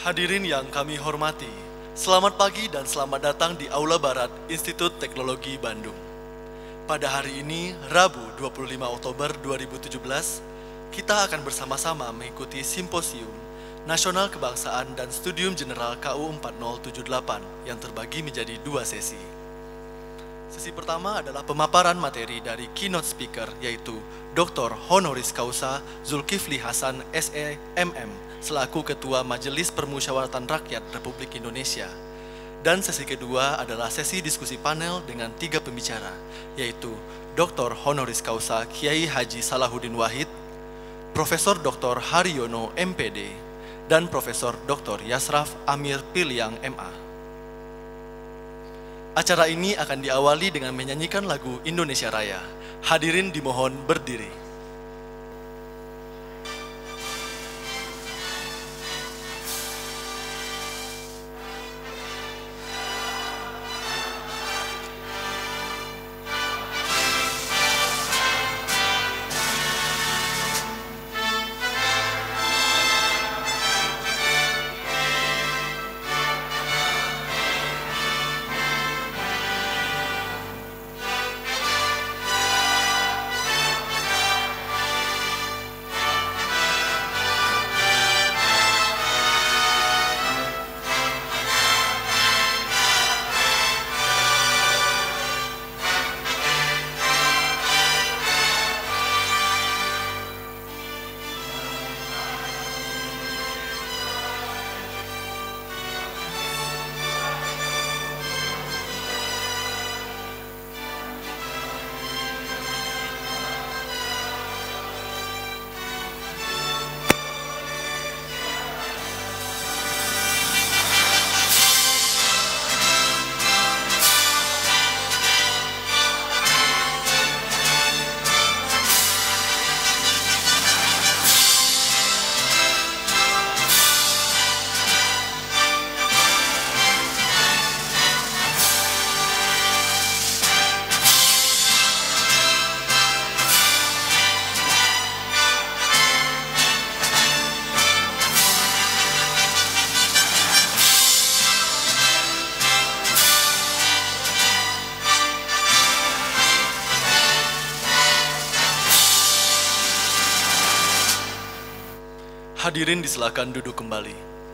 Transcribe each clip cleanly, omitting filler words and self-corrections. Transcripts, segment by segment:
Hadirin yang kami hormati, selamat pagi dan selamat datang di Aula Barat Institut Teknologi Bandung. Pada hari ini, Rabu 25 Oktober 2017, kita akan bersama-sama mengikuti Simposium Nasional Kebangsaan dan Studium General KU 4078 yang terbagi menjadi dua sesi. Sesi pertama adalah pemaparan materi dari keynote speaker yaitu Dr. Honoris Causa Zulkifli Hasan SEMM selaku Ketua Majelis Permusyawaratan Rakyat Republik Indonesia. Dan sesi kedua adalah sesi diskusi panel dengan 3 pembicara yaitu Dr. Honoris Causa Kiai Haji Salahuddin Wahid, Profesor Dr. Haryono MPD, dan Profesor Dr. Yasraf Amir Piliang MA. Acara ini akan diawali dengan menyanyikan lagu Indonesia Raya. Hadirin dimohon berdiri. Hadirin disilakan duduk kembali.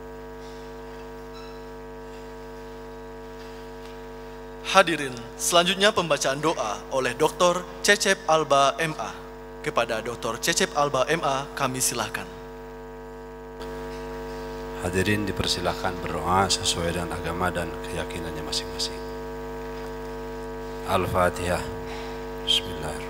Hadirin, selanjutnya pembacaan doa oleh Dr. Cecep Alba MA. Kepada Dr. Cecep Alba MA, kami silakan. Hadirin dipersilakan berdoa sesuai dengan agama dan keyakinannya masing-masing. Al-Fatihah. Bismillahirrahmanirrahim.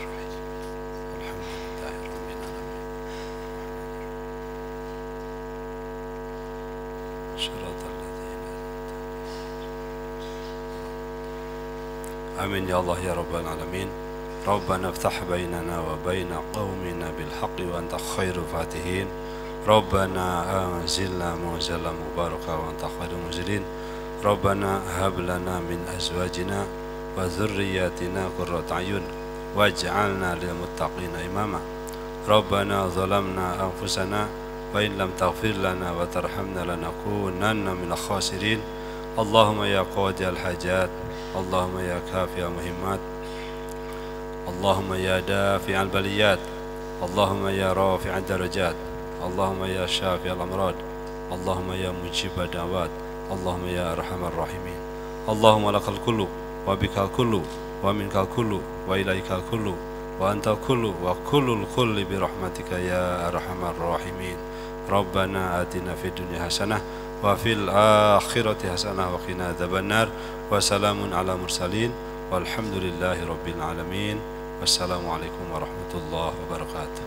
آمين يا الله يا رب العالمين. ربنا افتح بيننا وبين قومنا بالحق وأنت خير الفاتحين. ربنا أنزلنا منزلا مباركا وأنت خير المنزلين. ربنا هب لنا من أزواجنا وذرياتنا قرة أعين واجعلنا للمتقين إماما. ربنا ظلمنا أنفسنا وإن لم تغفر لنا وترحمنا لنكونن من الخاسرين. اللهم يا قاضي الحاجات، اللهم يا كافي المهمات، اللهم يا دافع البليات، اللهم يا رافع الدرجات، اللهم يا شافي الأمراض، اللهم يا مجيب الدعوات، اللهم يا أرحم الراحمين. اللهم لك الكل وبك الكل ومنك الكل وإليك الكل وأنت الكل وكل الكل برحمتك يا أرحم الراحمين. ربنا آتنا في الدنيا حسنة وفي الآخرة حسنة وقنا عذاب النار. وسلام على المرسلين والحمد لله رب العالمين. والسلام عليكم ورحمة الله وبركاته.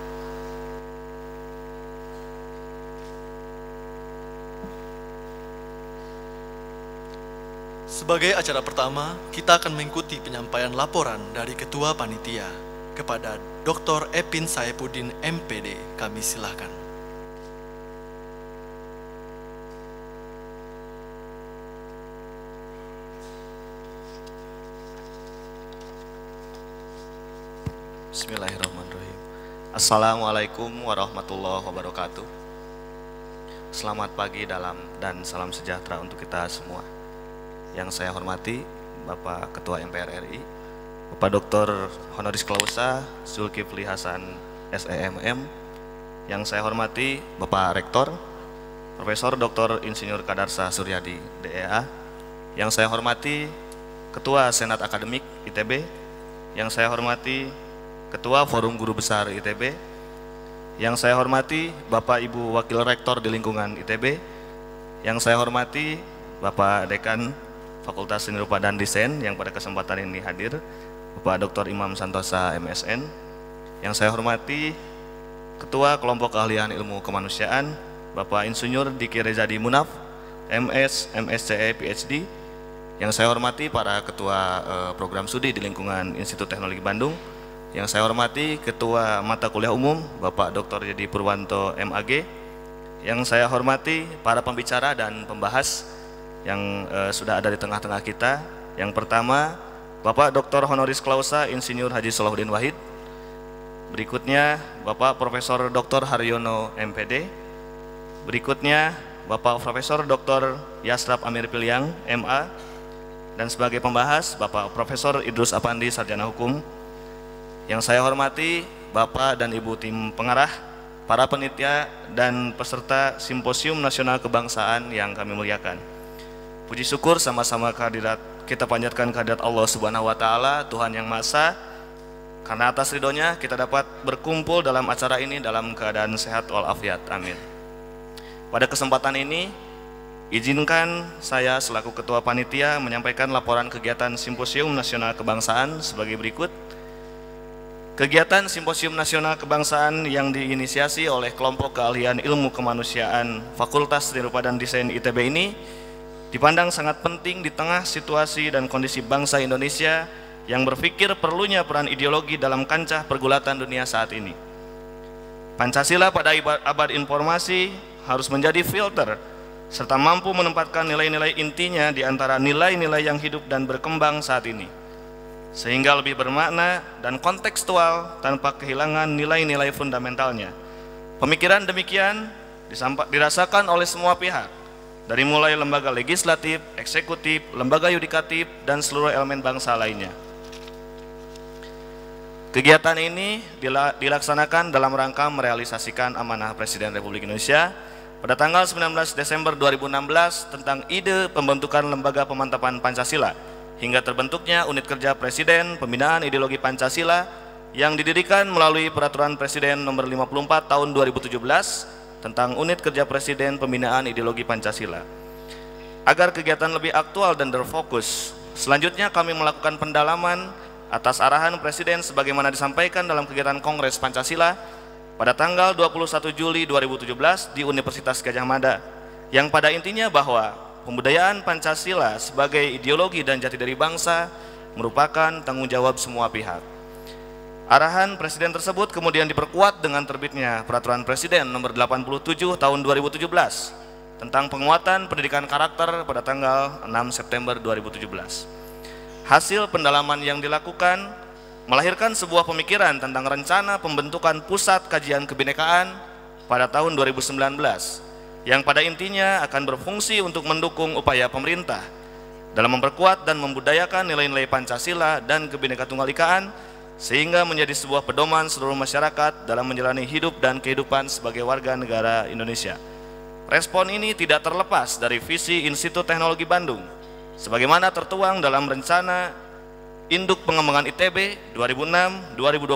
Sebagai acara pertama, kita akan mengikuti penyampaian laporan dari Ketua Panitia. Kepada Dr. Epin Saipuddin MPD, kami silakan. Bismillahirrahmanirrahim. Assalamualaikum warahmatullahi wabarakatuh. Selamat pagi dan salam sejahtera untuk kita semua. Yang saya hormati Bapak Ketua MPR RI, Bapak Dr. Honoris Clausa Zulkifli Hasan SEMM. Yang saya hormati Bapak Rektor Profesor Dr. Insinyur Kadarsa Suryadi DEA. Yang saya hormati Ketua Senat Akademik ITB. Yang saya hormati Ketua Forum Guru Besar ITB. Yang saya hormati Bapak Ibu Wakil Rektor di lingkungan ITB. Yang saya hormati Bapak Dekan Fakultas Seni Rupa dan Desain yang pada kesempatan ini hadir, Bapak Dr. Imam Santosa MSN. Yang saya hormati Ketua Kelompok Keahlian Ilmu Kemanusiaan, Bapak Insinyur Diki Rezadi Munaf, MS, MSCE, PhD. Yang saya hormati para Ketua Program Studi di lingkungan Institut Teknologi Bandung. Yang saya hormati Ketua Mata Kuliah Umum, Bapak Dr. Yedi Purwanto MAG. Yang saya hormati para pembicara dan pembahas yang sudah ada di tengah-tengah kita. Yang pertama, Bapak Dr. Honoris Clausa Insinyur Haji Salahuddin Wahid. Berikutnya, Bapak Profesor Dr. Haryono MPD. Berikutnya, Bapak Profesor Dr. Yasrab Amir Piliang MA. Dan sebagai pembahas, Bapak Profesor Idrus Apandi Sarjana Hukum. Yang saya hormati Bapak dan Ibu tim pengarah, para panitia dan peserta Simposium Nasional Kebangsaan yang kami muliakan. Puji syukur sama-sama kehadirat kita panjatkan kehadirat Allah Subhanahu wa taala, Tuhan yang Maha Esa. Karena atas ridhonya kita dapat berkumpul dalam acara ini dalam keadaan sehat walafiat. Amin. Pada kesempatan ini, izinkan saya selaku Ketua Panitia menyampaikan laporan kegiatan Simposium Nasional Kebangsaan sebagai berikut. Kegiatan Simposium Nasional Kebangsaan yang diinisiasi oleh Kelompok Keahlian Ilmu Kemanusiaan Fakultas Seni Rupa dan Desain ITB ini dipandang sangat penting di tengah situasi dan kondisi bangsa Indonesia yang berpikir perlunya peran ideologi dalam kancah pergulatan dunia saat ini. Pancasila pada abad informasi harus menjadi filter serta mampu menempatkan nilai-nilai intinya di antara nilai-nilai yang hidup dan berkembang saat ini, sehingga lebih bermakna dan kontekstual tanpa kehilangan nilai-nilai fundamentalnya. Pemikiran demikian dirasakan oleh semua pihak, dari mulai lembaga legislatif, eksekutif, lembaga yudikatif, dan seluruh elemen bangsa lainnya. Kegiatan ini dilaksanakan dalam rangka merealisasikan amanah Presiden Republik Indonesia pada tanggal 19 Desember 2016 tentang ide pembentukan Lembaga Pemantapan Pancasila hingga terbentuknya Unit Kerja Presiden Pembinaan Ideologi Pancasila yang didirikan melalui Peraturan Presiden Nomor 54 Tahun 2017 tentang Unit Kerja Presiden Pembinaan Ideologi Pancasila. Agar kegiatan lebih aktual dan terfokus, selanjutnya kami melakukan pendalaman atas arahan Presiden sebagaimana disampaikan dalam kegiatan Kongres Pancasila pada tanggal 21 Juli 2017 di Universitas Gadjah Mada, yang pada intinya bahwa pembudayaan Pancasila sebagai ideologi dan jati diri bangsa merupakan tanggung jawab semua pihak. Arahan Presiden tersebut kemudian diperkuat dengan terbitnya Peraturan Presiden Nomor 87 Tahun 2017 tentang penguatan pendidikan karakter pada tanggal 6 September 2017. Hasil pendalaman yang dilakukan melahirkan sebuah pemikiran tentang rencana pembentukan Pusat Kajian Kebinekaan pada tahun 2019 yang pada intinya akan berfungsi untuk mendukung upaya pemerintah dalam memperkuat dan membudayakan nilai-nilai Pancasila dan Kebinekaan Tunggal Ikaan sehingga menjadi sebuah pedoman seluruh masyarakat dalam menjalani hidup dan kehidupan sebagai warga negara Indonesia. Respon ini tidak terlepas dari visi Institut Teknologi Bandung sebagaimana tertuang dalam rencana Induk Pengembangan ITB 2006-2025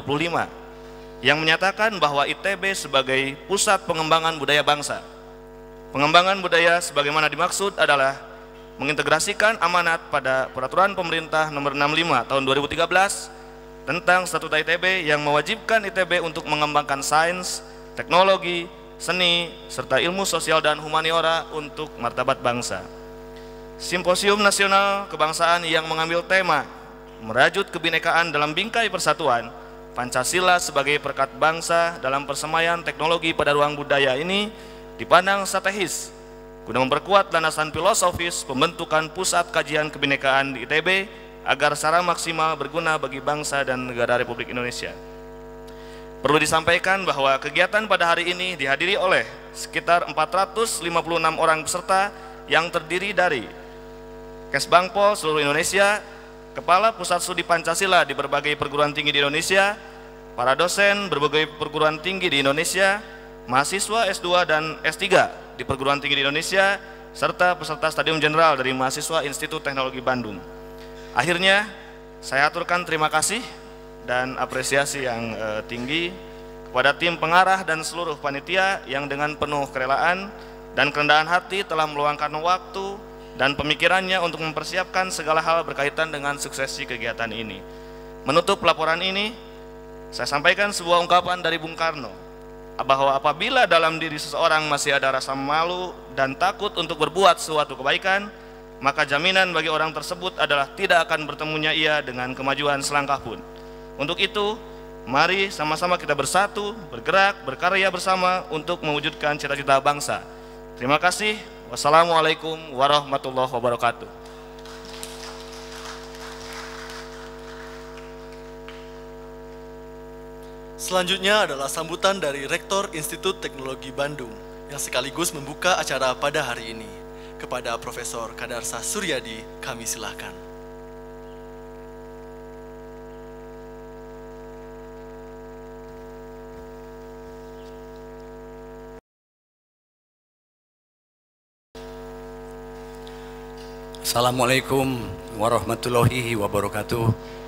yang menyatakan bahwa ITB sebagai pusat pengembangan budaya bangsa. Pengembangan budaya sebagaimana dimaksud adalah mengintegrasikan amanat pada Peraturan Pemerintah Nomor 65 Tahun 2013 tentang Statuta ITB yang mewajibkan ITB untuk mengembangkan sains, teknologi, seni, serta ilmu sosial dan humaniora untuk martabat bangsa. Simposium Nasional Kebangsaan yang mengambil tema merajut kebinekaan dalam bingkai persatuan, Pancasila sebagai perekat bangsa dalam persemaian teknologi pada ruang budaya ini dipandang strategis guna memperkuat landasan filosofis pembentukan Pusat Kajian Kebinekaan di ITB agar secara maksimal berguna bagi bangsa dan negara Republik Indonesia. Perlu disampaikan bahwa kegiatan pada hari ini dihadiri oleh sekitar 456 orang peserta yang terdiri dari Kesbangpol seluruh Indonesia, Kepala Pusat Studi Pancasila di berbagai perguruan tinggi di Indonesia, para dosen berbagai perguruan tinggi di Indonesia, mahasiswa S2 dan S3 di perguruan tinggi di Indonesia, serta peserta Stadium Jenderal dari mahasiswa Institut Teknologi Bandung. Akhirnya, saya aturkan terima kasih dan apresiasi yang tinggi kepada tim pengarah dan seluruh panitia yang dengan penuh kerelaan dan kerendahan hati telah meluangkan waktu dan pemikirannya untuk mempersiapkan segala hal berkaitan dengan suksesi kegiatan ini. Menutup laporan ini, saya sampaikan sebuah ungkapan dari Bung Karno, bahwa apabila dalam diri seseorang masih ada rasa malu dan takut untuk berbuat suatu kebaikan, maka jaminan bagi orang tersebut adalah tidak akan bertemunya ia dengan kemajuan selangkah pun. Untuk itu, mari sama-sama kita bersatu, bergerak, berkarya bersama untuk mewujudkan cita-cita bangsa. Terima kasih. Wassalamualaikum warahmatullahi wabarakatuh. Selanjutnya adalah sambutan dari Rektor Institut Teknologi Bandung yang sekaligus membuka acara pada hari ini. Kepada Profesor Kadarsah Suryadi, kami silakan. Assalamualaikum warahmatullahi wabarakatuh.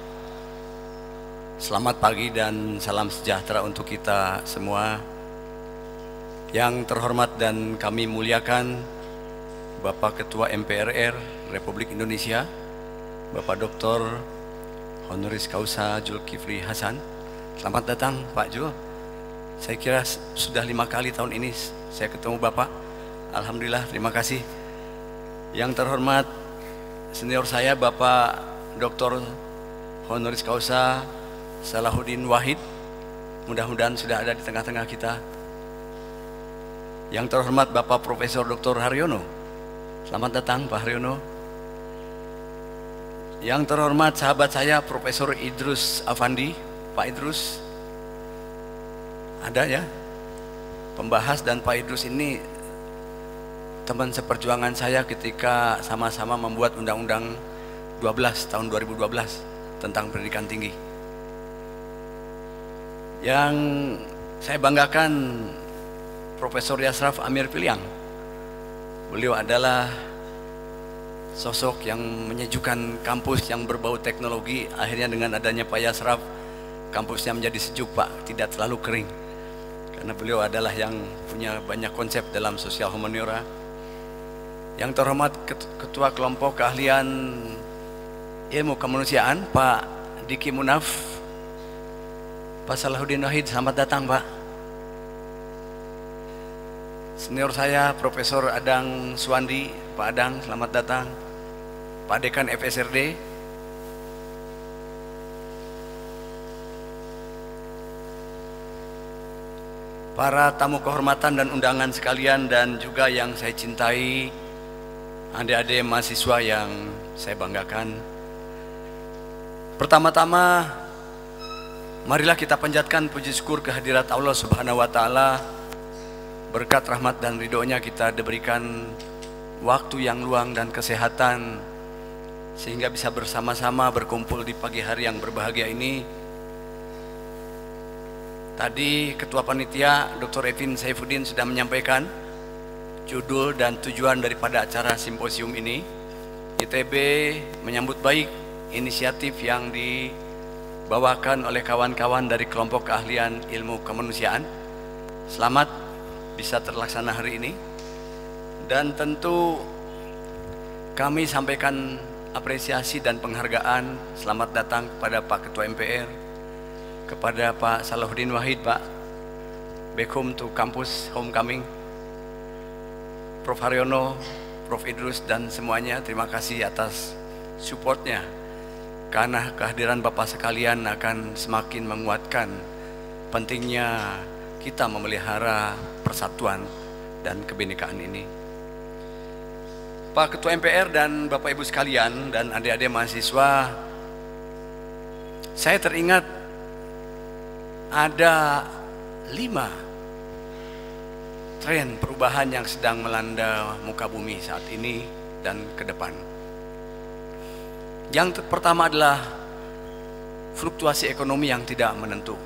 Selamat pagi dan salam sejahtera untuk kita semua. Yang terhormat dan kami muliakan Bapak Ketua MPRR Republik Indonesia, Bapak Dr. Honoris Causa Zulkifli Hasan. Selamat datang Pak Jul. Saya kira sudah 5 kali tahun ini saya ketemu Bapak. Alhamdulillah, terima kasih. Yang terhormat senior saya Bapak Dr. Honoris Causa Salahuddin Wahid, mudah-mudahan sudah ada di tengah-tengah kita. Yang terhormat Bapak Profesor Dr. Haryono, selamat datang Pak Haryono. Yang terhormat sahabat saya Profesor Idrus Afandi, Pak Idrus ada ya? Pembahas dan Pak Idrus ini teman seperjuangan saya ketika sama-sama membuat Undang-Undang 12 tahun 2012 tentang pendidikan tinggi. Yang saya banggakan Profesor Yasraf Amir Piliang. Beliau adalah sosok yang menyejukkan kampus yang berbau teknologi. Akhirnya dengan adanya Pak Yasraf, kampusnya menjadi sejuk Pak, tidak terlalu kering. Karena beliau adalah yang punya banyak konsep dalam sosial humaniora. Yang terhormat Ketua Kelompok Keahlian Ilmu Kemanusiaan Pak Diki Munaf, Pak Salahuddin Wahid, selamat datang Pak. Senior saya Profesor Adang Suwandi, Pak Adang selamat datang. Pak Dekan FSRD, para tamu kehormatan dan undangan sekalian, dan juga yang saya cintai adik-adik mahasiswa yang saya banggakan. Pertama-tama, marilah kita panjatkan puji syukur kehadirat Allah Subhanahu wa Ta'ala. Berkat rahmat dan ridhonya kita diberikan waktu yang luang dan kesehatan sehingga bisa bersama-sama berkumpul di pagi hari yang berbahagia ini. Tadi Ketua Panitia Dr. Evin Saifuddin sudah menyampaikan judul dan tujuan daripada acara simposium ini. ITB menyambut baik inisiatif yang dibawakan oleh kawan-kawan dari kelompok keahlian ilmu kemanusiaan. Selamat bisa terlaksana hari ini. Dan tentu kami sampaikan apresiasi dan penghargaan selamat datang kepada Pak Ketua MPR, kepada Pak Salahuddin Wahid, Pak, back home to campus, homecoming, Prof. Haryono, Prof. Idrus, dan semuanya. Terima kasih atas supportnya, karena kehadiran Bapak sekalian akan semakin menguatkan pentingnya kita memelihara persatuan dan kebinekaan ini. Pak Ketua MPR dan Bapak Ibu sekalian dan adik-adik mahasiswa, saya teringat ada 5 tren perubahan yang sedang melanda muka bumi saat ini dan ke depan. Yang pertama adalah fluktuasi ekonomi yang tidak menentu.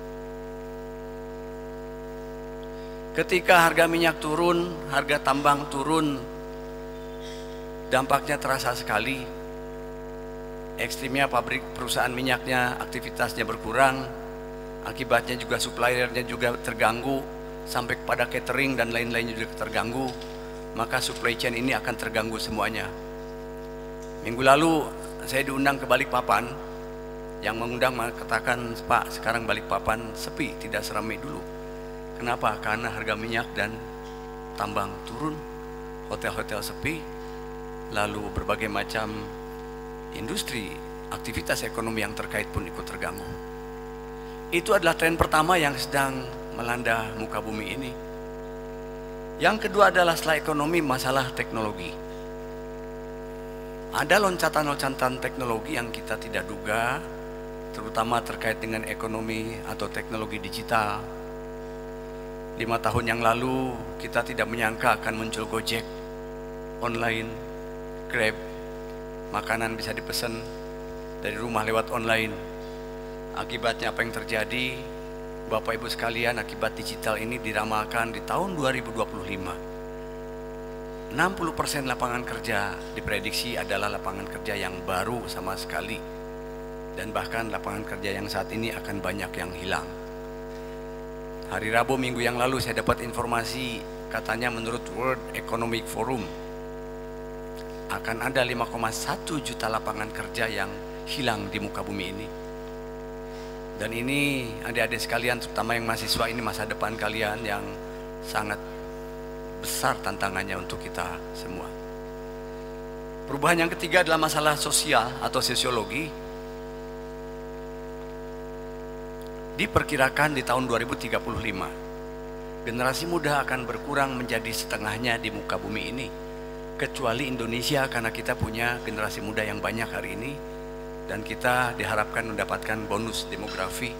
Ketika harga minyak turun, harga tambang turun, dampaknya terasa sekali. Ekstrimnya pabrik perusahaan minyaknya aktivitasnya berkurang, akibatnya juga suppliernya juga terganggu, sampai kepada catering dan lain-lainnya juga terganggu, maka supply chain ini akan terganggu semuanya. Minggu lalu saya diundang ke Balikpapan, yang mengundang mengatakan, Pak, sekarang Balikpapan sepi, tidak seramai dulu. Kenapa? Karena harga minyak dan tambang turun, hotel-hotel sepi, lalu berbagai macam industri, aktivitas ekonomi yang terkait pun ikut terganggu. Itu adalah tren pertama yang sedang melanda muka bumi ini. Yang kedua adalah setelah ekonomi, masalah teknologi. Ada loncatan-loncatan teknologi yang kita tidak duga, terutama terkait dengan ekonomi atau teknologi digital. 5 tahun yang lalu kita tidak menyangka akan muncul Gojek online, Grab, makanan bisa dipesan dari rumah lewat online. Akibatnya apa yang terjadi? Bapak Ibu sekalian, akibat digital ini diramalkan di tahun 2025 60% lapangan kerja diprediksi adalah lapangan kerja yang baru sama sekali, dan bahkan lapangan kerja yang saat ini akan banyak yang hilang. Hari Rabu minggu yang lalu saya dapat informasi, katanya menurut World Economic Forum akan ada 5,1 juta lapangan kerja yang hilang di muka bumi ini. Dan ini adik-adik sekalian, terutama yang mahasiswa, ini masa depan kalian yang sangat besar tantangannya untuk kita semua. Perubahan yang ketiga adalah masalah sosial atau sosiologi. Diperkirakan di tahun 2035 generasi muda akan berkurang menjadi setengahnya di muka bumi ini, kecuali Indonesia, karena kita punya generasi muda yang banyak hari ini dan kita diharapkan mendapatkan bonus demografi.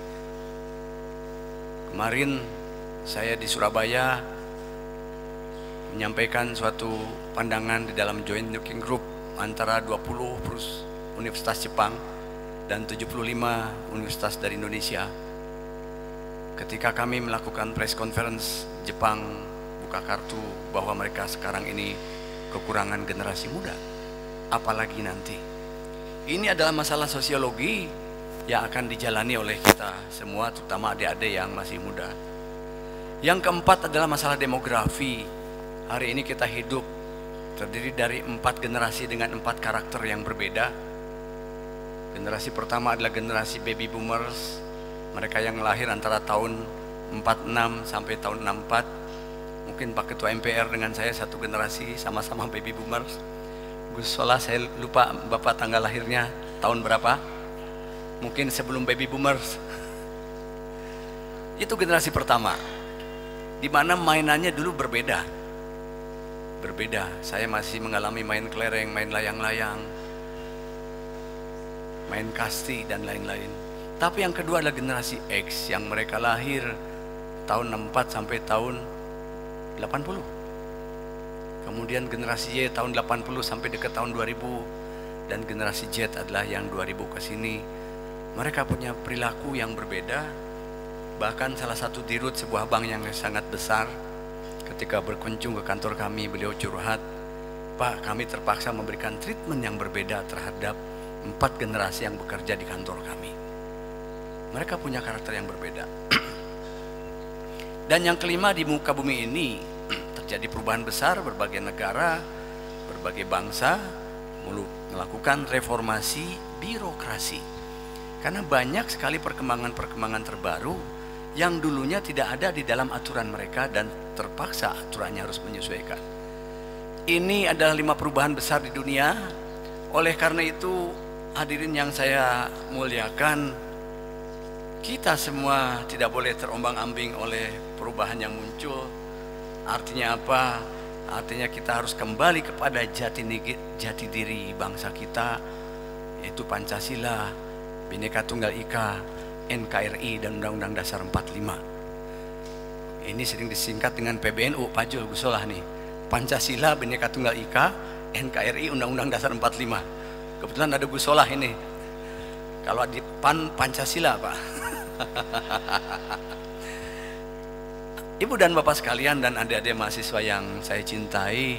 Kemarin saya di Surabaya menyampaikan suatu pandangan di dalam joint working group antara 20 universitas Jepang dan 75 universitas dari Indonesia. Ketika kami melakukan press conference, Jepang buka kartu bahwa mereka sekarang ini kekurangan generasi muda, apalagi nanti. Ini adalah masalah sosiologi yang akan dijalani oleh kita semua, terutama adik-adik yang masih muda. Yang keempat adalah masalah demografi. Hari ini kita hidup terdiri dari 4 generasi dengan 4 karakter yang berbeda. Generasi pertama adalah generasi baby boomers, mereka yang lahir antara tahun 46 sampai tahun 64. Mungkin Pak Ketua MPR dengan saya satu generasi, sama-sama baby boomers. Gus Solah, saya lupa Bapak tanggal lahirnya tahun berapa? Mungkin sebelum baby boomers. Itu generasi pertama, di mana mainannya dulu berbeda. Saya masih mengalami main kelereng, main layang-layang, main kasti dan lain-lain. Tapi yang kedua adalah generasi X yang mereka lahir tahun 64 sampai tahun 80. Kemudian generasi Y tahun 80 sampai dekat tahun 2000, dan generasi Z adalah yang 2000 ke sini. Mereka punya perilaku yang berbeda. Bahkan salah satu dirut sebuah bank yang sangat besar, ketika berkunjung ke kantor kami, beliau curhat, Pak, kami terpaksa memberikan treatment yang berbeda terhadap 4 generasi yang bekerja di kantor kami. Mereka punya karakter yang berbeda. Dan yang kelima, di muka bumi ini terjadi perubahan besar. Berbagai negara, berbagai bangsa melakukan reformasi birokrasi, karena banyak sekali perkembangan-perkembangan terbaru yang dulunya tidak ada di dalam aturan mereka dan terpaksa aturannya harus menyesuaikan. Ini adalah 5 perubahan besar di dunia. Oleh karena itu, hadirin yang saya muliakan, kita semua tidak boleh terombang-ambing oleh perubahan yang muncul. Artinya apa? Artinya kita harus kembali kepada jati diri bangsa kita, yaitu Pancasila, Bhinneka Tunggal Ika, NKRI dan Undang-Undang Dasar 45. Ini sering disingkat dengan PBNU, Pak Jul Gusolah nih. Pancasila, Bhinneka Tunggal Ika, NKRI, Undang-Undang Dasar 45. Kebetulan ada Gusolah ini. Kalau di PAN Pancasila, Pak. Ibu dan Bapak sekalian dan adik-adik mahasiswa yang saya cintai,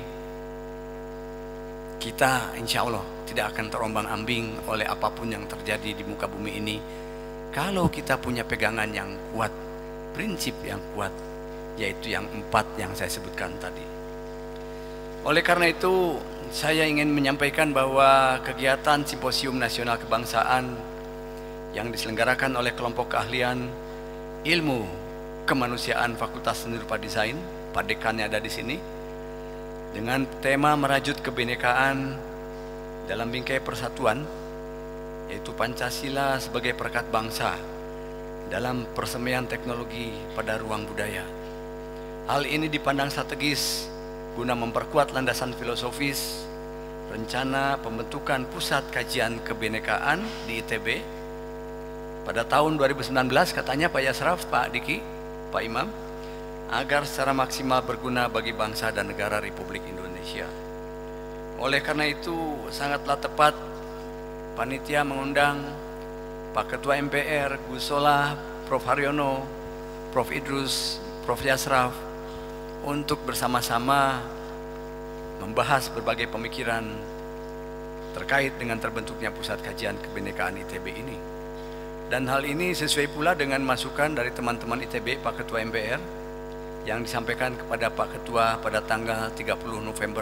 kita insya Allah tidak akan terombang-ambing oleh apapun yang terjadi di muka bumi ini kalau kita punya pegangan yang kuat, prinsip yang kuat, yaitu yang 4 yang saya sebutkan tadi. Oleh karena itu, saya ingin menyampaikan bahwa kegiatan Simposium Nasional Kebangsaan yang diselenggarakan oleh kelompok keahlian ilmu kemanusiaan Fakultas Seni Rupa Desain, Pak Dekannya ada di sini, dengan tema merajut kebinekaan dalam bingkai persatuan, yaitu Pancasila sebagai perekat bangsa dalam persemaian teknologi pada ruang budaya. Hal ini dipandang strategis guna memperkuat landasan filosofis rencana pembentukan Pusat Kajian Kebinekaan di ITB pada tahun 2019, katanya Pak Yasraf, Pak Diki, Pak Imam, agar secara maksimal berguna bagi bangsa dan negara Republik Indonesia. Oleh karena itu sangatlah tepat panitia mengundang Pak Ketua MPR, Gusolah, Prof. Haryono, Prof. Idrus, Prof. Yasraf untuk bersama-sama membahas berbagai pemikiran terkait dengan terbentuknya Pusat Kajian Kebinekaan ITB ini. Dan hal ini sesuai pula dengan masukan dari teman-teman ITB, Pak Ketua MPR, yang disampaikan kepada Pak Ketua pada tanggal 30 November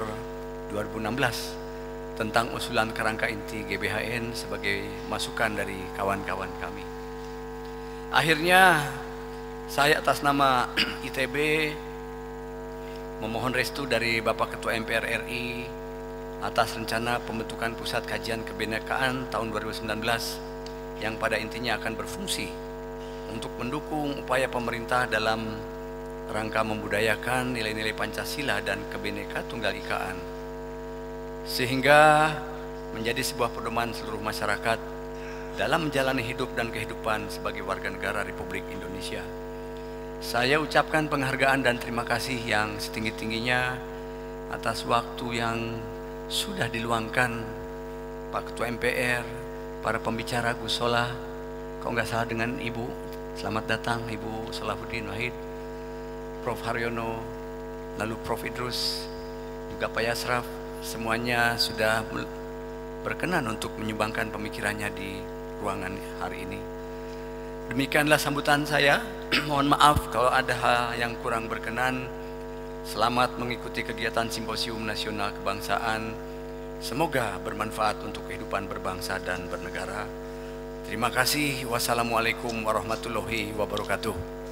2016 tentang usulan kerangka inti GBHN sebagai masukan dari kawan-kawan kami. Akhirnya saya atas nama ITB memohon restu dari Bapak Ketua MPR RI atas rencana pembentukan Pusat Kajian Kebinekaan tahun 2019 yang pada intinya akan berfungsi untuk mendukung upaya pemerintah dalam rangka membudayakan nilai-nilai Pancasila dan Kebhinneka Tunggal Ikaan, sehingga menjadi sebuah pedoman seluruh masyarakat dalam menjalani hidup dan kehidupan sebagai warga negara Republik Indonesia. Saya ucapkan penghargaan dan terima kasih yang setinggi-tingginya atas waktu yang sudah diluangkan Pak Ketua MPR, para pembicara Gusolah, kalau nggak salah dengan Ibu, selamat datang Ibu Salahuddin Wahid, Prof. Haryono, lalu Prof. Idrus, juga Pak Yasraf, semuanya sudah berkenan untuk menyumbangkan pemikirannya di ruangan hari ini. Demikianlah sambutan saya. Mohon maaf kalau ada hal yang kurang berkenan. Selamat mengikuti kegiatan Simposium Nasional Kebangsaan. Semoga bermanfaat untuk kehidupan berbangsa dan bernegara. Terima kasih. Wassalamualaikum warahmatullahi wabarakatuh.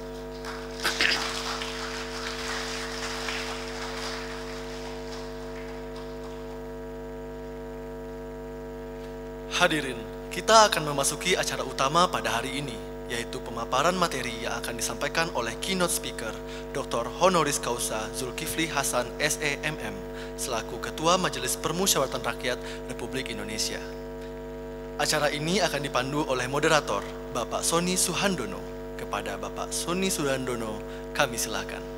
Hadirin, kita akan memasuki acara utama pada hari ini, yaitu pemaparan materi yang akan disampaikan oleh keynote speaker Dr. Honoris Causa Zulkifli Hasan SEMM selaku Ketua Majelis Permusyawaratan Rakyat Republik Indonesia. Acara ini akan dipandu oleh moderator Bapak Sony Suhandono. Kepada Bapak Sony Suhandono, kami silakan.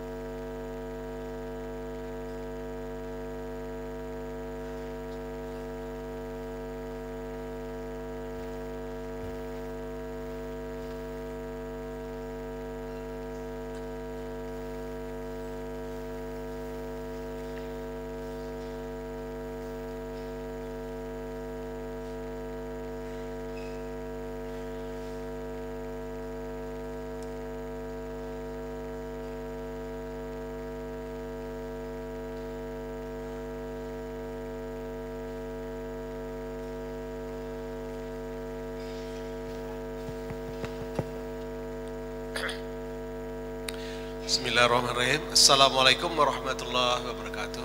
Bismillahirrahmanirrahim. Assalamualaikum warahmatullahi wabarakatuh.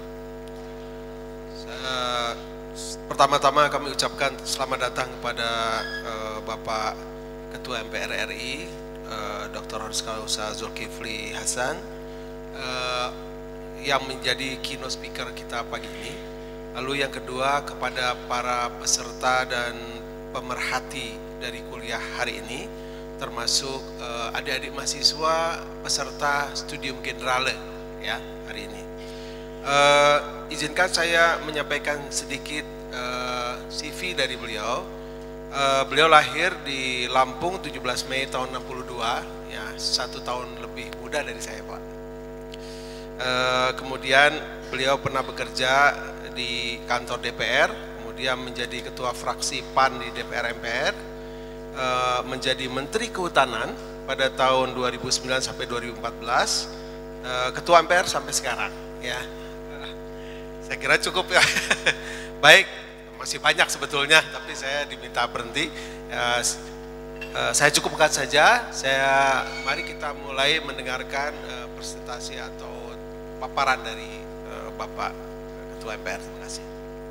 Pertama-tama kami ucapkan selamat datang kepada Bapak Ketua MPR RI, Dr. Honoris Causa Zulkifli Hasan, yang menjadi keynote speaker kita pagi ini. Lalu yang kedua kepada para peserta dan pemerhati dari kuliah hari ini, termasuk adik-adik mahasiswa peserta studium generale ya hari ini. Izinkan saya menyampaikan sedikit CV dari beliau. Beliau lahir di Lampung 17 Mei tahun 62, ya 1 tahun lebih muda dari saya, Pak. Kemudian beliau pernah bekerja di kantor DPR, kemudian menjadi ketua fraksi PAN di DPR MPR, menjadi Menteri Kehutanan pada tahun 2009 sampai 2014, ketua MPR sampai sekarang, ya. Saya kira cukup ya. Baik, masih banyak sebetulnya, tapi saya diminta berhenti. Saya cukupkan saja. Mari kita mulai mendengarkan presentasi atau paparan dari Bapak Ketua MPR. Terima kasih.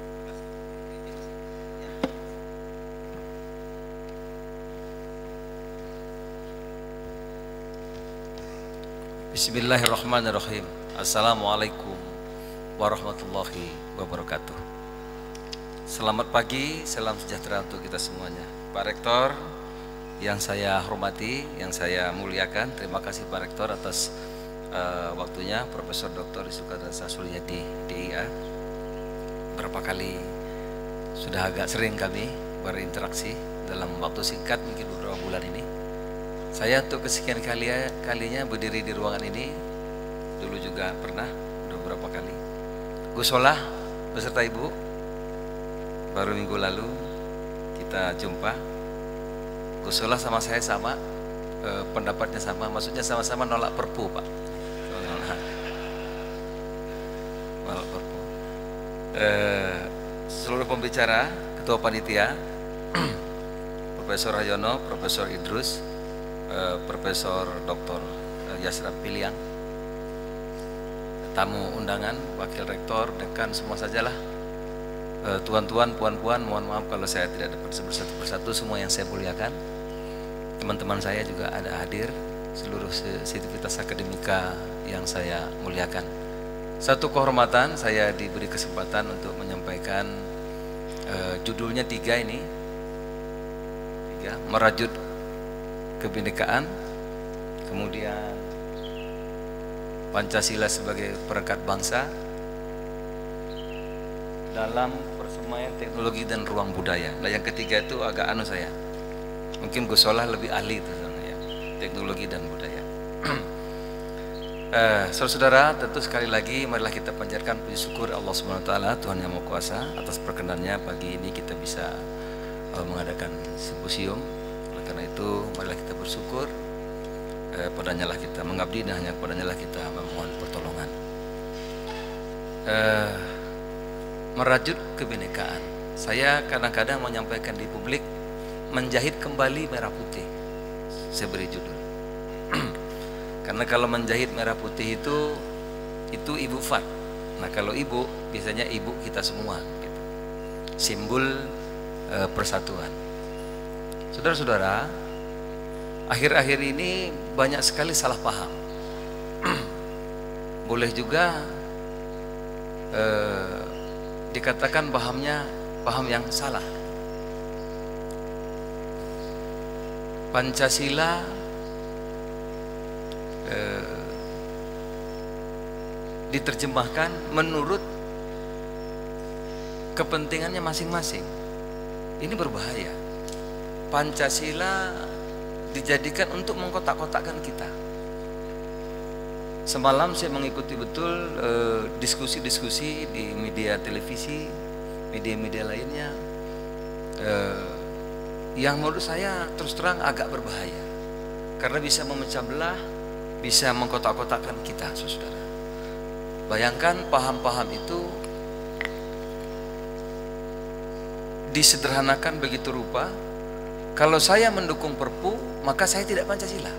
Bismillahirrahmanirrahim. Assalamualaikum warahmatullahi wabarakatuh. Selamat pagi, salam sejahtera untuk kita semuanya. Pak Rektor yang saya hormati, yang saya muliakan, terima kasih Pak Rektor atas waktunya. Profesor Dr. Isukadasa Suryadi DIA. Berapa kali sudah agak sering kami berinteraksi dalam waktu singkat, mungkin beberapa bulan ini. Saya untuk kesekian kalinya berdiri di ruangan ini. Dulu juga pernah beberapa kali. Gus Solah beserta Ibu, baru minggu lalu kita jumpa. Gus Solah sama saya sama, pendapatnya sama, maksudnya sama-sama nolak Perpu, Pak. Nolak Perpu. Seluruh pembicara, Ketua Panitia, Profesor Rayono, Profesor Idrus, Profesor Dr. Yasra Piliang, tamu undangan, Wakil Rektor, Dekan, semua sajalah, tuan-tuan, puan-puan, mohon maaf kalau saya tidak dapat sebut satu persatu semua yang saya muliakan. Teman-teman saya juga ada hadir, seluruh sivitas akademika yang saya muliakan. Satu kehormatan saya diberi kesempatan untuk menyampaikan judulnya tiga, merajut kebinekaan, kemudian Pancasila sebagai perangkat bangsa dalam persemaian teknologi dan ruang budaya. Nah, yang ketiga itu agak saya. Mungkin Gus Solah lebih ahli itu ya, teknologi dan budaya. Saudara-saudara, tentu sekali lagi marilah kita panjatkan puji syukur Allah Subhanahu wa taala, Tuhan Yang Maha Kuasa, atas perkenannya pagi ini kita bisa mengadakan simposium. Oleh karena itu marilah kita bersyukur, padanya lah kita mengabdi dan hanya padanya lah kita memohon pertolongan. Merajut kebinekaan. Saya kadang-kadang menyampaikan di publik, menjahit kembali merah putih. Saya beri judul. Karena kalau menjahit merah putih itu Ibu Fat. Nah, kalau ibu biasanya ibu kita semua gitu. Simbol persatuan. Saudara-saudara, akhir-akhir ini banyak sekali salah paham. Boleh juga dikatakan paham yang salah. Pancasila diterjemahkan menurut kepentingannya masing-masing. Ini berbahaya. Pancasila dijadikan untuk mengkotak-kotakkan kita. Semalam saya mengikuti betul diskusi-diskusi di media televisi, media-media lainnya, yang menurut saya terus terang agak berbahaya, karena bisa memecah belah, bisa mengkotak-kotakkan kita, saudara. Bayangkan paham-paham itu disederhanakan begitu rupa. Kalau saya mendukung Perpu, maka saya tidak Pancasila.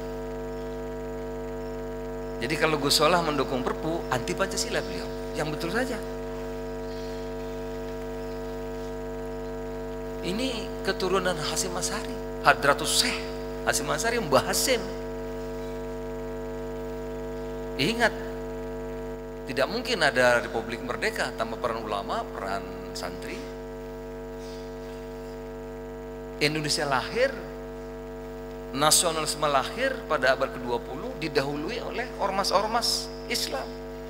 Jadi kalau Gus Solah mendukung Perpu, anti Pancasila beliau. Yang betul saja. Ini keturunan Hasyim Asy'ari, Hadratus Syekh Hasyim Asy'ari, Mbah Hasyim. Ingat, tidak mungkin ada Republik Merdeka tanpa peran ulama, peran santri. Indonesia lahir nasionalisme lahir pada abad ke-20 didahului oleh ormas-ormas Islam.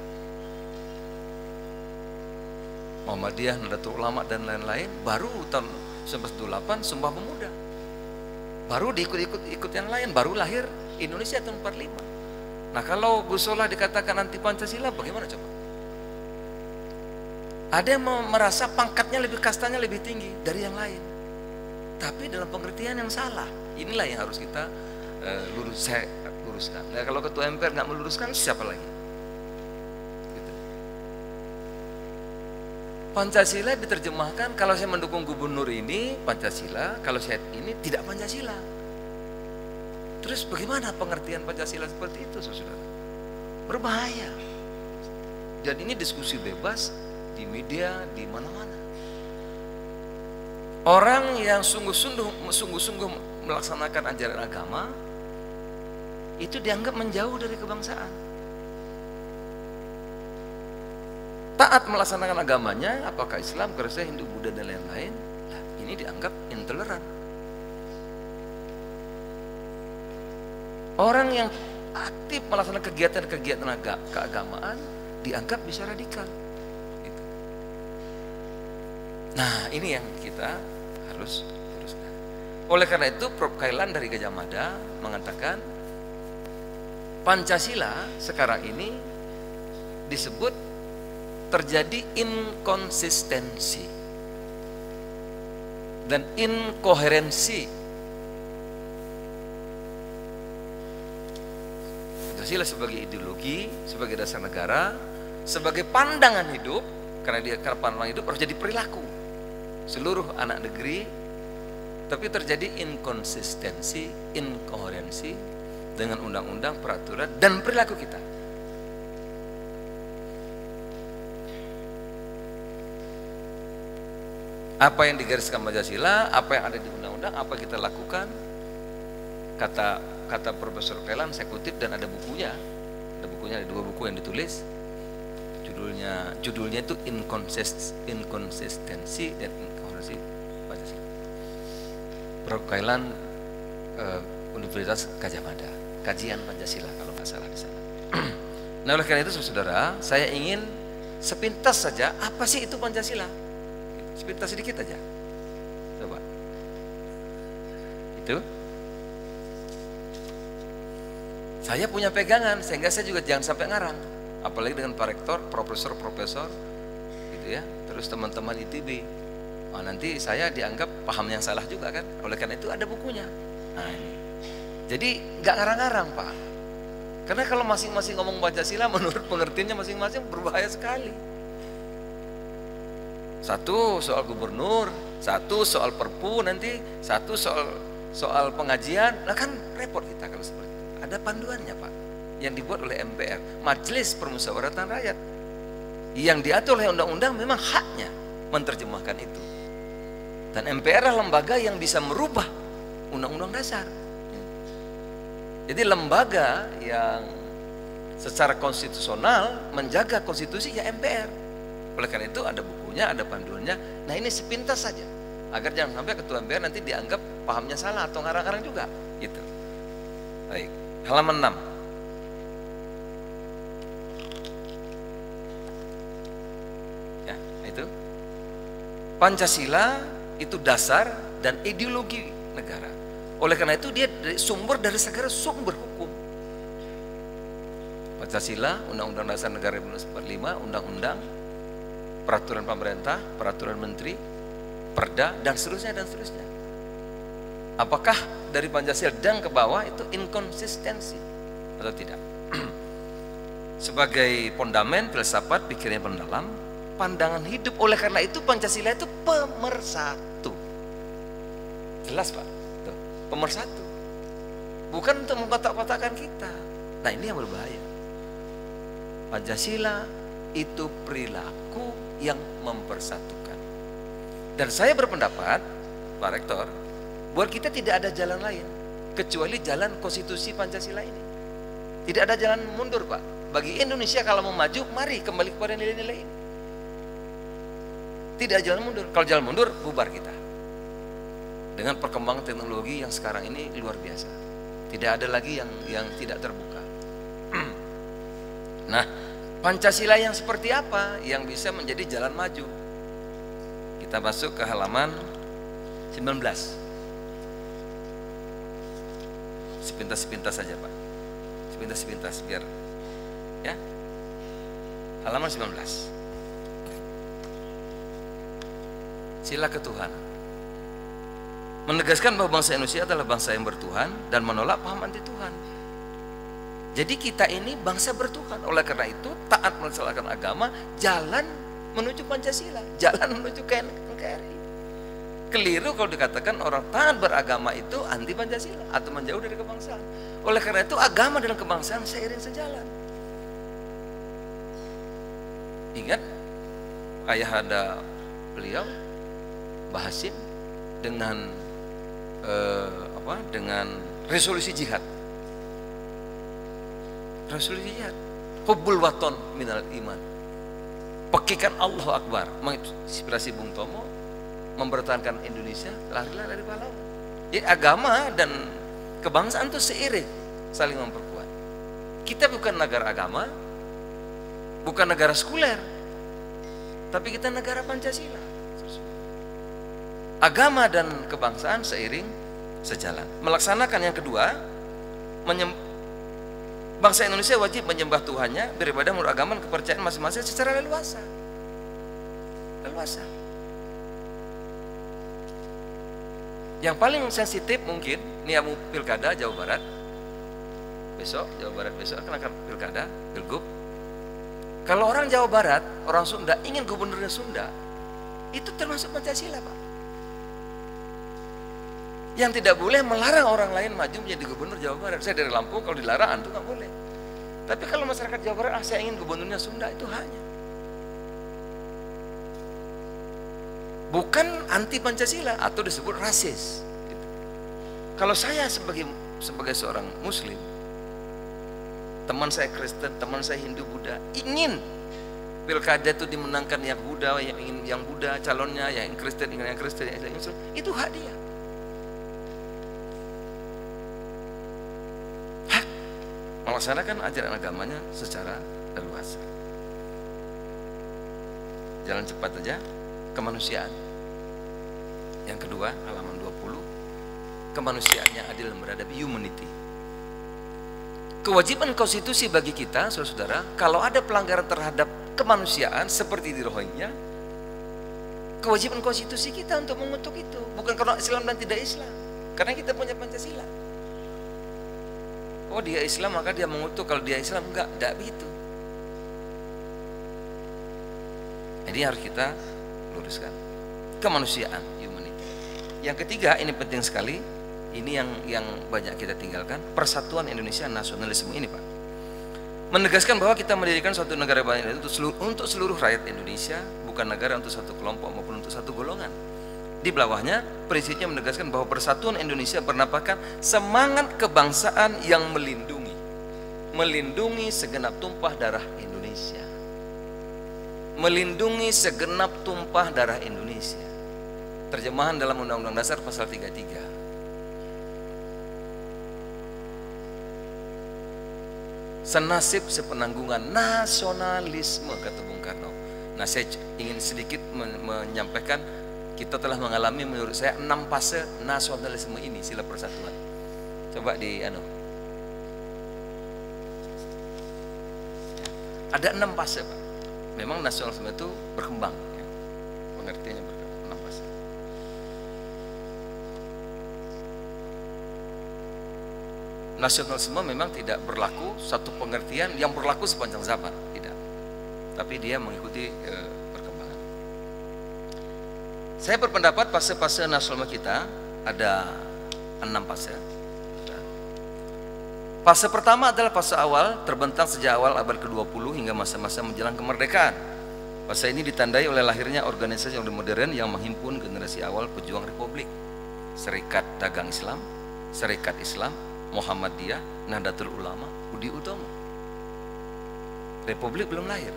Muhammadiyah, Nahdlatul Ulama dan lain-lain, baru tahun 1928 Sumpah Pemuda. Baru diikut yang lain, baru lahir Indonesia tahun 45. Nah, kalau Gus Solah dikatakan anti Pancasila, bagaimana coba? Ada yang merasa pangkatnya lebih, kastanya lebih tinggi dari yang lain. Tapi dalam pengertian yang salah. Inilah yang harus kita saya luruskan. Nah, kalau ketua MPR nggak meluruskan, siapa lagi? Gitu. Pancasila diterjemahkan, kalau saya mendukung gubernur ini Pancasila, kalau saya ini tidak Pancasila. Terus bagaimana pengertian Pancasila seperti itu, saudara? Berbahaya. Dan ini diskusi bebas di media, di mana-mana. Orang yang sungguh-sungguh melaksanakan ajaran agama itu dianggap menjauh dari kebangsaan. Taat melaksanakan agamanya, apakah Islam, Kristen, Hindu, Buddha dan lain-lain, ini dianggap intoleran. Orang yang aktif melaksanakan kegiatan-kegiatan keagamaan dianggap bisa radikal. Gitu. Nah, ini yang kita harus teruskan. Oleh karena itu, Prof. Kailan dari Gajah Mada mengatakan Pancasila sekarang ini disebut terjadi inkonsistensi dan inkoherensi. Pancasila sebagai ideologi, sebagai dasar negara, sebagai pandangan hidup, karena pandangan hidup harus jadi perilaku seluruh anak negeri, tapi terjadi inkonsistensi, inkoherensi dengan undang-undang, peraturan, dan perilaku kita. Apa yang digariskan Pancasila, apa yang ada di undang-undang, apa kita lakukan, kata Profesor Kailan, saya kutip dan ada bukunya, ada 2 buku yang ditulis, judulnya itu inkonsistensi dan inkoherensi Pancasila. Prof. Kailan, Universitas Gajah Mada, kajian Pancasila kalau nggak salah di sana. Nah, oleh karena itu saudara, saya ingin sepintas saja apa sih itu Pancasila. Sepintas sedikit aja. Coba. Itu. Saya punya pegangan sehingga saya juga jangan sampai ngarang. Apalagi dengan Pak Rektor, profesor gitu ya. Terus teman-teman ITB. Nah, nanti saya dianggap paham yang salah juga kan. Oleh karena itu ada bukunya. Nah, ini. Jadi nggak ngarang-ngarang, Pak. Karena kalau masing-masing ngomong Pancasila menurut pengertiannya masing-masing berbahaya sekali. Satu soal gubernur, satu soal perpu, nanti satu soal pengajian. Nah, kan repot kita kalau seperti itu. Ada panduannya, Pak, yang dibuat oleh MPR, Majelis Permusyawaratan Rakyat, yang diatur oleh undang-undang. Memang haknya menerjemahkan itu. Dan MPR adalah lembaga yang bisa merubah undang-undang dasar. Jadi lembaga yang secara konstitusional menjaga konstitusi ya MPR. Oleh karena itu ada bukunya, ada panduannya. Nah, ini sepintas saja agar jangan sampai ketua MPR nanti dianggap pahamnya salah atau ngarang-ngarang juga gitu. Baik, halaman 6. Ya, itu Pancasila itu dasar dan ideologi negara. Oleh karena itu dia sumber dari segala sumber hukum. Pancasila, Undang-Undang Dasar Negara Republik Indonesia 45, Undang-Undang, peraturan pemerintah, peraturan menteri, perda, dan seterusnya dan seterusnya. Apakah dari Pancasila dan ke bawah itu inkonsistensi atau tidak? Sebagai fondamen filsafat pikiran yang mendalam, pandangan hidup. Oleh karena itu Pancasila itu pemersatu. Jelas, Pak? Tuh, pemersatu. Bukan untuk mengkotak-kotakkan kita. Nah, ini yang berbahaya. Pancasila itu perilaku yang mempersatukan. Dan saya berpendapat, Pak Rektor, buat kita tidak ada jalan lain kecuali jalan konstitusi Pancasila ini. Tidak ada jalan mundur, Pak. Bagi Indonesia kalau mau maju, mari kembali kepada nilai-nilai ini. Tidak ada jalan mundur. Kalau jalan mundur, bubar kita. Dengan perkembangan teknologi yang sekarang ini luar biasa. Tidak ada lagi yang tidak terbuka. Nah, Pancasila yang seperti apa yang bisa menjadi jalan maju? Kita masuk ke halaman 19. Sepintas-sepintas saja, Pak. Sepintas-sepintas biar ya. Halaman 19. Sila ketuhanan. Menegaskan bahwa bangsa Indonesia adalah bangsa yang bertuhan dan menolak paham anti Tuhan. Jadi kita ini bangsa bertuhan. Oleh karena itu taat melaksanakan agama, jalan menuju Pancasila, jalan menuju NKRI. Keliru kalau dikatakan orang taat beragama itu anti Pancasila atau menjauh dari kebangsaan. Oleh karena itu agama dan kebangsaan seiring sejalan. Ingat ayahanda beliau Mbah Hasim dengan dengan resolusi jihad. Resolusi jihad. Hubbul waton minal iman. Pekikan Allahu Akbar. Menginspirasi Bung Tomo mempertahankan Indonesia, larilah dari pahlawan. Jadi agama dan kebangsaan itu seiring, saling memperkuat. Kita bukan negara agama, bukan negara sekuler, tapi kita negara Pancasila. Agama dan kebangsaan seiring sejalan. Melaksanakan yang kedua, bangsa Indonesia wajib menyembah Tuhannya, beribadah menurut agama dan kepercayaan masing-masing secara leluasa. Leluasa. Yang paling sensitif mungkin niamu pilkada Jawa Barat. Besok Jawa Barat besok akan pilkada, pilgub. Kalau orang Jawa Barat, orang Sunda ingin gubernurnya Sunda, itu termasuk Pancasila, Pak. Yang tidak boleh melarang orang lain maju menjadi gubernur Jawa Barat. Saya dari Lampung, kalau dilarang itu nggak boleh. Tapi kalau masyarakat Jawa Barat, saya ingin gubernurnya Sunda, itu haknya. Bukan anti Pancasila atau disebut rasis. Kalau saya sebagai seorang Muslim, teman saya Kristen, teman saya Hindu, Buddha, ingin pilkada itu dimenangkan yang Buddha, yang ingin yang Buddha calonnya, yang Kristen ingin yang Kristen, yang Islam, itu hak dia. Hak melaksanakan ajaran agamanya secara leluasa. Jalan cepat aja, kemanusiaan. Yang kedua, halaman 20, kemanusiaan yang adil dan beradab, humanity. Kewajiban konstitusi bagi kita, saudara-saudara, kalau ada pelanggaran terhadap kemanusiaan seperti di Rohingya, kewajiban konstitusi kita untuk mengutuk itu, bukan karena Islam dan tidak Islam, karena kita punya Pancasila. Oh, dia Islam maka dia mengutuk, kalau dia Islam enggak begitu. Jadi harus kita luruskan. Kemanusiaan, humanity. Yang ketiga, ini penting sekali. Ini yang banyak kita tinggalkan, persatuan Indonesia, nasionalisme ini, Pak. Menegaskan bahwa kita mendirikan suatu negara bagian untuk seluruh rakyat Indonesia, bukan negara untuk satu kelompok maupun untuk satu golongan. Di bawahnya, prinsipnya menegaskan bahwa persatuan Indonesia bernamakan semangat kebangsaan yang melindungi segenap tumpah darah Indonesia. Melindungi segenap tumpah darah Indonesia. Terjemahan dalam Undang-Undang Dasar pasal 33. Senasib sepenanggungan nasionalisme, kata Bung Karno. Nah, saya ingin sedikit menyampaikan, kita telah mengalami menurut saya 6 fase nasionalisme ini, sila persatuan. Coba ada 6 fase, Pak. Memang nasionalisme itu berkembang, ya. Pengertiannya berkembang, 6 fase. Nasionalisme memang tidak berlaku satu pengertian yang berlaku sepanjang zaman, tidak. Tapi dia mengikuti perkembangan. Saya berpendapat fase-fase nasionalisme kita ada 6 fase. Fase pertama adalah fase awal, terbentang sejak awal abad ke-20 hingga masa-masa menjelang kemerdekaan. Fase ini ditandai oleh lahirnya organisasi modern yang menghimpun generasi awal pejuang Republik. Serikat Dagang Islam, Serikat Islam, Muhammadiyah, Nahdlatul Ulama, Budi Utomo. Republik belum lahir.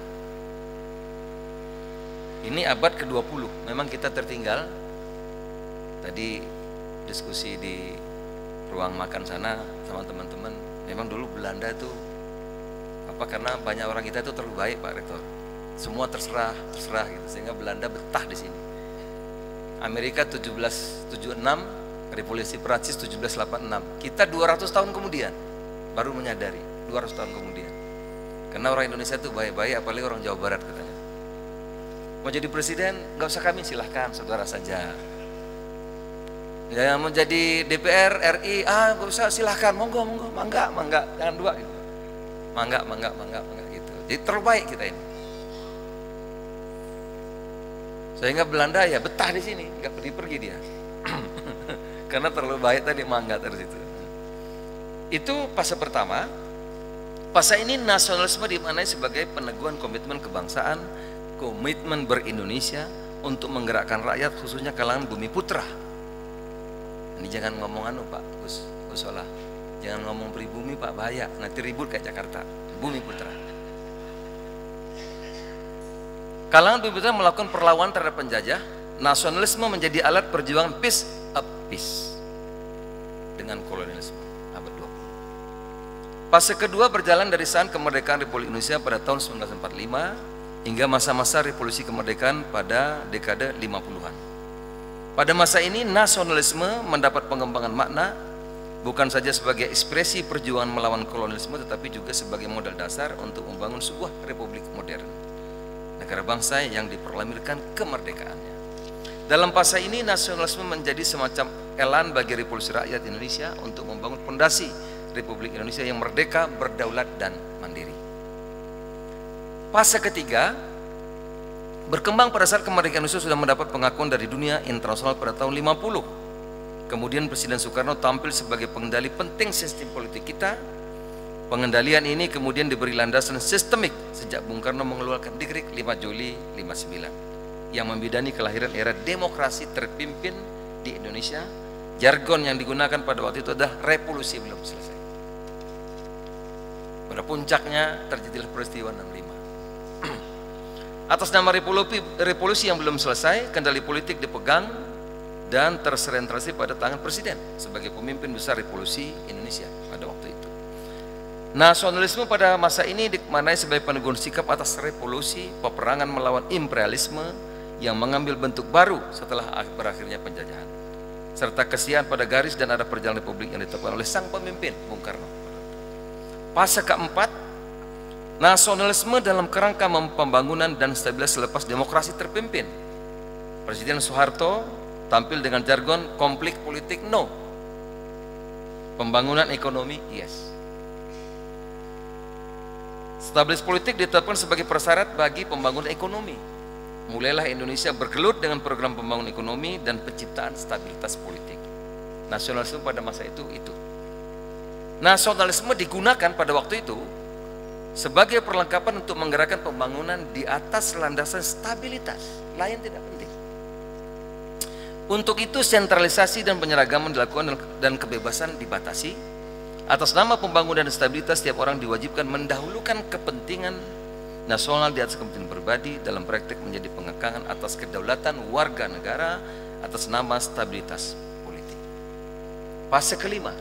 Ini abad ke-20. Memang kita tertinggal. Tadi diskusi di ruang makan sana sama teman-teman, memang dulu Belanda itu karena banyak orang kita itu terlalu baik Pak Rektor, semua terserah gitu, sehingga Belanda betah di sini. Amerika 1776, Revolusi Prancis 1786, kita 200 tahun kemudian baru menyadari, 200 tahun kemudian, karena orang Indonesia itu baik-baik, apalagi orang Jawa Barat katanya. Mau jadi presiden nggak usah kami, silahkan saudara saja. Ya, mau jadi DPR RI, nggak usah, silahkan, monggo, mangga, jangan dua gitu. Mangga gitu. Jadi terbaik kita ini. Sehingga Belanda ya betah di sini, nggak pergi dia. Karena terlalu baik tadi, mangga dari situ. Itu fase pertama. Fase ini nasionalisme dimaknai sebagai peneguhan komitmen kebangsaan, komitmen ber-Indonesia untuk menggerakkan rakyat, khususnya kalangan bumi putra. Ini jangan ngomong Pak Gus Solah, jangan ngomong pribumi Pak, bahaya, nanti ribut kayak Jakarta. Bumi putra. Kalangan bumi putra melakukan perlawanan terhadap penjajah. Nasionalisme menjadi alat perjuangan peace dengan kolonialisme abad 20. Fase kedua berjalan dari saat kemerdekaan Republik Indonesia pada tahun 1945 hingga masa-masa revolusi kemerdekaan pada dekade 50-an. Pada masa ini nasionalisme mendapat pengembangan makna bukan saja sebagai ekspresi perjuangan melawan kolonialisme, tetapi juga sebagai modal dasar untuk membangun sebuah republik modern, negara bangsa yang diproklamirkan kemerdekaannya. Dalam fase ini nasionalisme menjadi semacam elan bagi revolusi rakyat Indonesia untuk membangun fondasi Republik Indonesia yang merdeka, berdaulat dan mandiri. Fase ketiga berkembang pada saat kemerdekaan Indonesia sudah mendapat pengakuan dari dunia internasional pada tahun 50. Kemudian Presiden Soekarno tampil sebagai pengendali penting sistem politik kita. Pengendalian ini kemudian diberi landasan sistemik sejak Bung Karno mengeluarkan Dikrik 5 Juli 59 yang membidani kelahiran era demokrasi terpimpin di Indonesia. Jargon yang digunakan pada waktu itu adalah revolusi belum selesai. Pada puncaknya terjadilah peristiwa 65. Atas nama revolusi yang belum selesai, kendali politik dipegang dan tersentrasi pada tangan Presiden sebagai pemimpin besar revolusi Indonesia pada waktu itu. Nasionalisme pada masa ini dimaknai sebagai peneguhan sikap atas revolusi, peperangan melawan imperialisme yang mengambil bentuk baru setelah berakhirnya penjajahan, serta kesiapan pada garis dan arah perjalanan republik yang ditetapkan oleh sang pemimpin Bung Karno. Fase keempat, nasionalisme dalam kerangka pembangunan dan stabilitas selepas demokrasi terpimpin. Presiden Soeharto tampil dengan jargon konflik politik no, pembangunan ekonomi yes. Stabilitas politik ditetapkan sebagai persyarat bagi pembangunan ekonomi. Mulailah Indonesia bergelut dengan program pembangunan ekonomi dan penciptaan stabilitas politik. Nasionalisme pada masa itu. Nasionalisme digunakan pada waktu itu sebagai perlengkapan untuk menggerakkan pembangunan di atas landasan stabilitas, lain tidak penting. Untuk itu sentralisasi dan penyeragaman dilakukan dan kebebasan dibatasi. Atas nama pembangunan dan stabilitas, setiap orang diwajibkan mendahulukan kepentingan nasional di atas kepentingan pribadi, dalam praktek menjadi pengekangan atas kedaulatan warga negara atas nama stabilitas politik. Fase kelima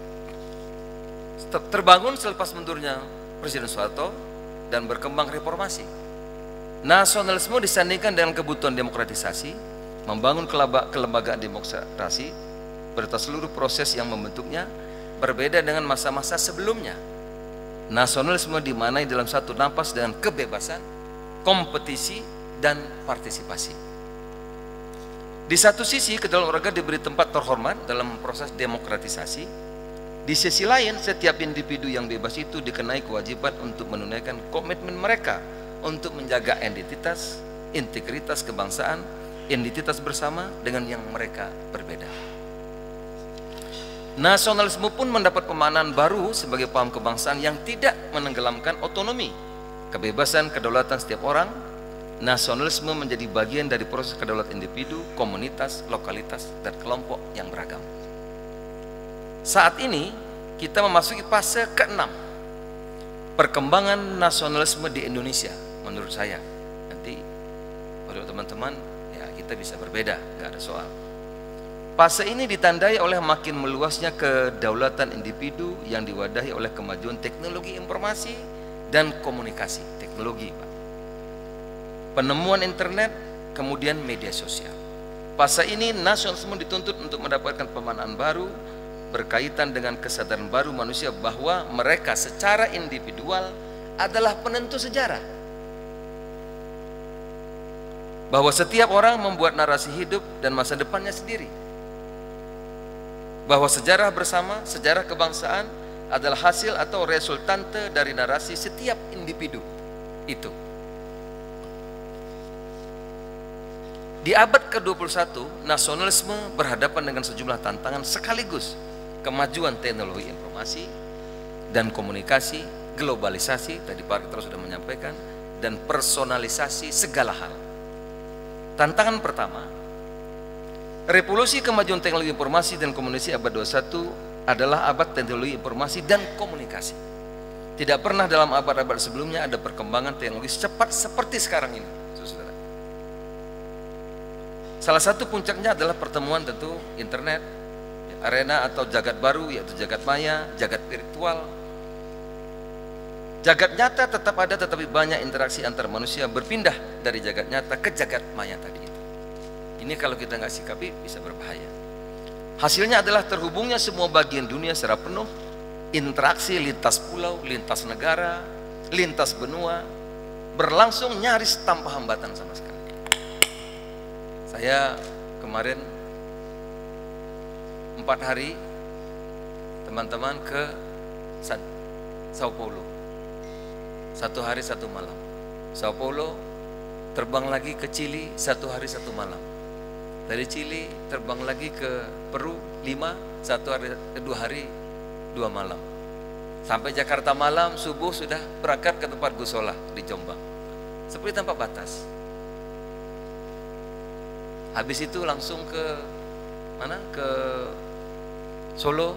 terbangun selepas mundurnya Presiden Soeharto dan berkembang reformasi. Nasionalisme disandingkan dengan kebutuhan demokratisasi, membangun kelembagaan demokrasi bertas seluruh proses yang membentuknya, berbeda dengan masa-masa sebelumnya. Nasionalisme dimaknai dalam satu napas dengan kebebasan, kompetisi, dan partisipasi. Di satu sisi, kedaulatan warga diberi tempat terhormat dalam proses demokratisasi. Di sisi lain, setiap individu yang bebas itu dikenai kewajiban untuk menunaikan komitmen mereka untuk menjaga identitas, integritas kebangsaan, identitas bersama dengan yang mereka berbeda. Nasionalisme pun mendapat pemahaman baru sebagai paham kebangsaan yang tidak menenggelamkan otonomi, kebebasan, kedaulatan setiap orang. Nasionalisme menjadi bagian dari proses kedaulatan individu, komunitas, lokalitas, dan kelompok yang beragam. Saat ini kita memasuki fase ke-6, perkembangan nasionalisme di Indonesia. Menurut saya, nanti menurut teman-teman ya kita bisa berbeda, nggak ada soal. Fase ini ditandai oleh makin meluasnya kedaulatan individu yang diwadahi oleh kemajuan teknologi informasi dan komunikasi, teknologi, Pak. Penemuan internet, kemudian media sosial. Fase ini nasionalisme dituntut untuk mendapatkan pemanaan baru berkaitan dengan kesadaran baru manusia bahwa mereka secara individual adalah penentu sejarah. Bahwa setiap orang membuat narasi hidup dan masa depannya sendiri. Bahwa sejarah bersama, sejarah kebangsaan adalah hasil atau resultante dari narasi setiap individu itu. Di abad ke-21, nasionalisme berhadapan dengan sejumlah tantangan sekaligus kemajuan teknologi informasi dan komunikasi, globalisasi, tadi Pak Rektor sudah menyampaikan, dan personalisasi segala hal. Tantangan pertama, revolusi kemajuan teknologi informasi dan komunikasi abad 21 adalah abad teknologi informasi dan komunikasi. Tidak pernah dalam abad-abad sebelumnya ada perkembangan teknologi secepat seperti sekarang ini, saudara. Salah satu puncaknya adalah pertemuan tentu internet, arena atau jagat baru, yaitu jagat maya, jagat virtual. Jagat nyata tetap ada, tetapi banyak interaksi antar manusia berpindah dari jagat nyata ke jagat maya tadi itu. Ini kalau kita nggak sikapi bisa berbahaya. Hasilnya adalah terhubungnya semua bagian dunia secara penuh, interaksi lintas pulau, lintas negara, lintas benua, berlangsung nyaris tanpa hambatan sama sekali. Saya kemarin 4 hari teman-teman ke Sao Paulo, 1 hari 1 malam. Sao Paulo terbang lagi ke Chili 1 hari 1 malam. Dari Chili terbang lagi ke Peru 2 hari 2 malam. Sampai Jakarta malam, subuh sudah berangkat ke tempat Gusola di Jombang. Seperti tanpa batas. Habis itu langsung ke mana? Ke Solo.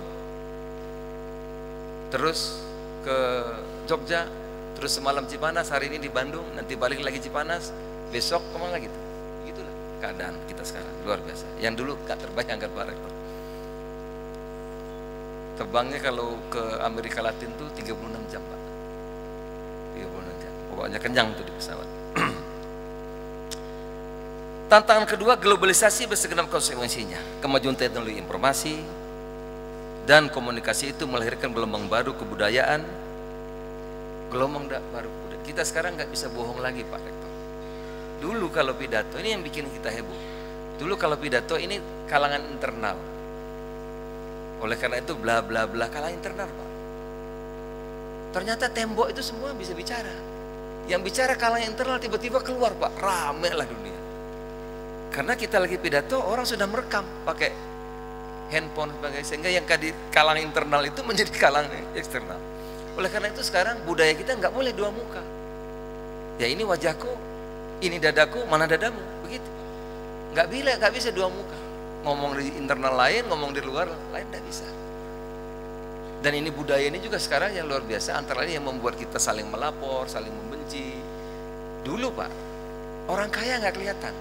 Terus ke Jogja, terus semalam Cipanas, hari ini di Bandung, nanti balik lagi Cipanas, besok kemana gitu. Begitulah keadaan kita sekarang, luar biasa. Yang dulu gak terbayangkan Pak Rektor. Terbangnya kalau ke Amerika Latin tuh 36 jam Pak. 36 jam. Pokoknya kenyang tuh di pesawat. Tantangan kedua, globalisasi bersegenap konsekuensinya. Kemajuan teknologi informasi dan komunikasi itu melahirkan gelombang baru kebudayaan. Gelombang baru budaya. Kita sekarang nggak bisa bohong lagi Pak Rektor. Dulu kalau pidato, ini yang bikin kita heboh. Dulu kalau pidato ini kalangan internal. Oleh karena itu bla bla bla kalangan internal Pak. Ternyata tembok itu semua bisa bicara. Yang bicara kalangan internal tiba-tiba keluar Pak, rame lah dunia. Karena kita lagi pidato, orang sudah merekam pakai handphone sebagai, sehingga yang di kalangan internal itu menjadi kalangan eksternal. Oleh karena itu sekarang budaya kita nggak boleh dua muka. Ya ini wajahku, ini dadaku, mana dadamu, begitu. Nggak bisa dua muka. Ngomong di internal lain, ngomong di luar lain, nggak bisa. Dan ini budaya ini juga sekarang yang luar biasa, antara lain yang membuat kita saling melapor, saling membenci. Dulu Pak, orang kaya nggak kelihatan.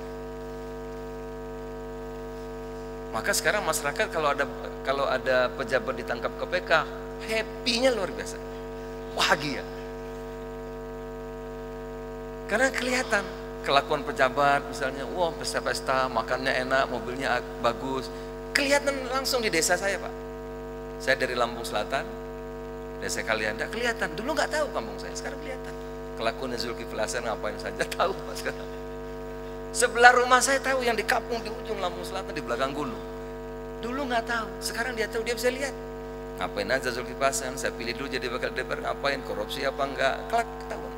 Maka sekarang masyarakat kalau ada pejabat ditangkap KPK, happy-nya luar biasa, bahagia. Karena kelihatan kelakuan pejabat, misalnya, wah pesta-pesta, makannya enak, mobilnya bagus, kelihatan langsung di desa saya Pak. Saya dari Lampung Selatan, desa Kalianda, kelihatan. Dulu nggak tahu kampung saya, sekarang kelihatan. Kelakuan Zulkifli Hasan ngapain saja tahu Pak sekarang. Sebelah rumah saya tahu, yang di kampung di ujung Lampung Selatan di belakang gunung. Dulu nggak tahu, sekarang dia tahu, dia bisa lihat. Ngapain aja Zulkifli Hasan, saya pilih dulu jadi wakil DPR, ngapain, korupsi apa enggak, kelak ketahuan.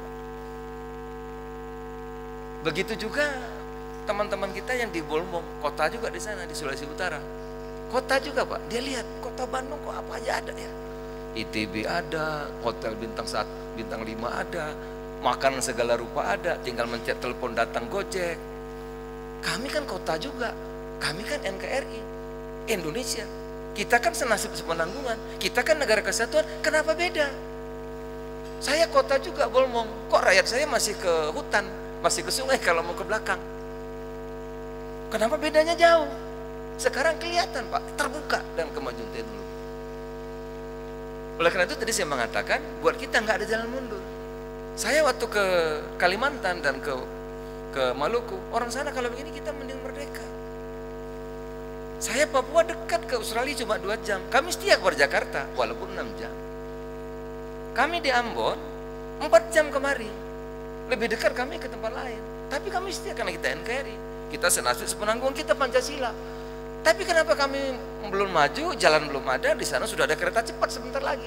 Begitu juga teman-teman kita yang di Bolmong, kota juga di sana, di Sulawesi Utara. Kota juga Pak, dia lihat, kota Bandung kok apa aja ada ya. ITB ada, hotel bintang 1, bintang 5 ada, makanan segala rupa ada, tinggal mencet telepon datang Gojek. Kami kan kota juga, kami kan NKRI, Indonesia. Kita kan senasib sepenanggungan, kita kan negara kesatuan, kenapa beda? Saya kota juga Bolmong, kok rakyat saya masih ke hutan, masih ke sungai kalau mau ke belakang. Kenapa bedanya jauh? Sekarang kelihatan Pak, terbuka dengan kemajuan teknologi. Oleh karena itu tadi saya mengatakan, buat kita nggak ada jalan mundur. Saya waktu ke Kalimantan dan ke Maluku, orang sana kalau begini kita mending merdeka. Saya Papua dekat ke Australia cuma 2 jam. Kami setia kepada Jakarta walaupun 6 jam. Kami di Ambon 4 jam kemari. Lebih dekat kami ke tempat lain. Tapi kami setia karena kita NKRI. Kita senasib sepenanggungan, kita Pancasila. Tapi kenapa kami belum maju, jalan belum ada, di sana sudah ada kereta cepat sebentar lagi.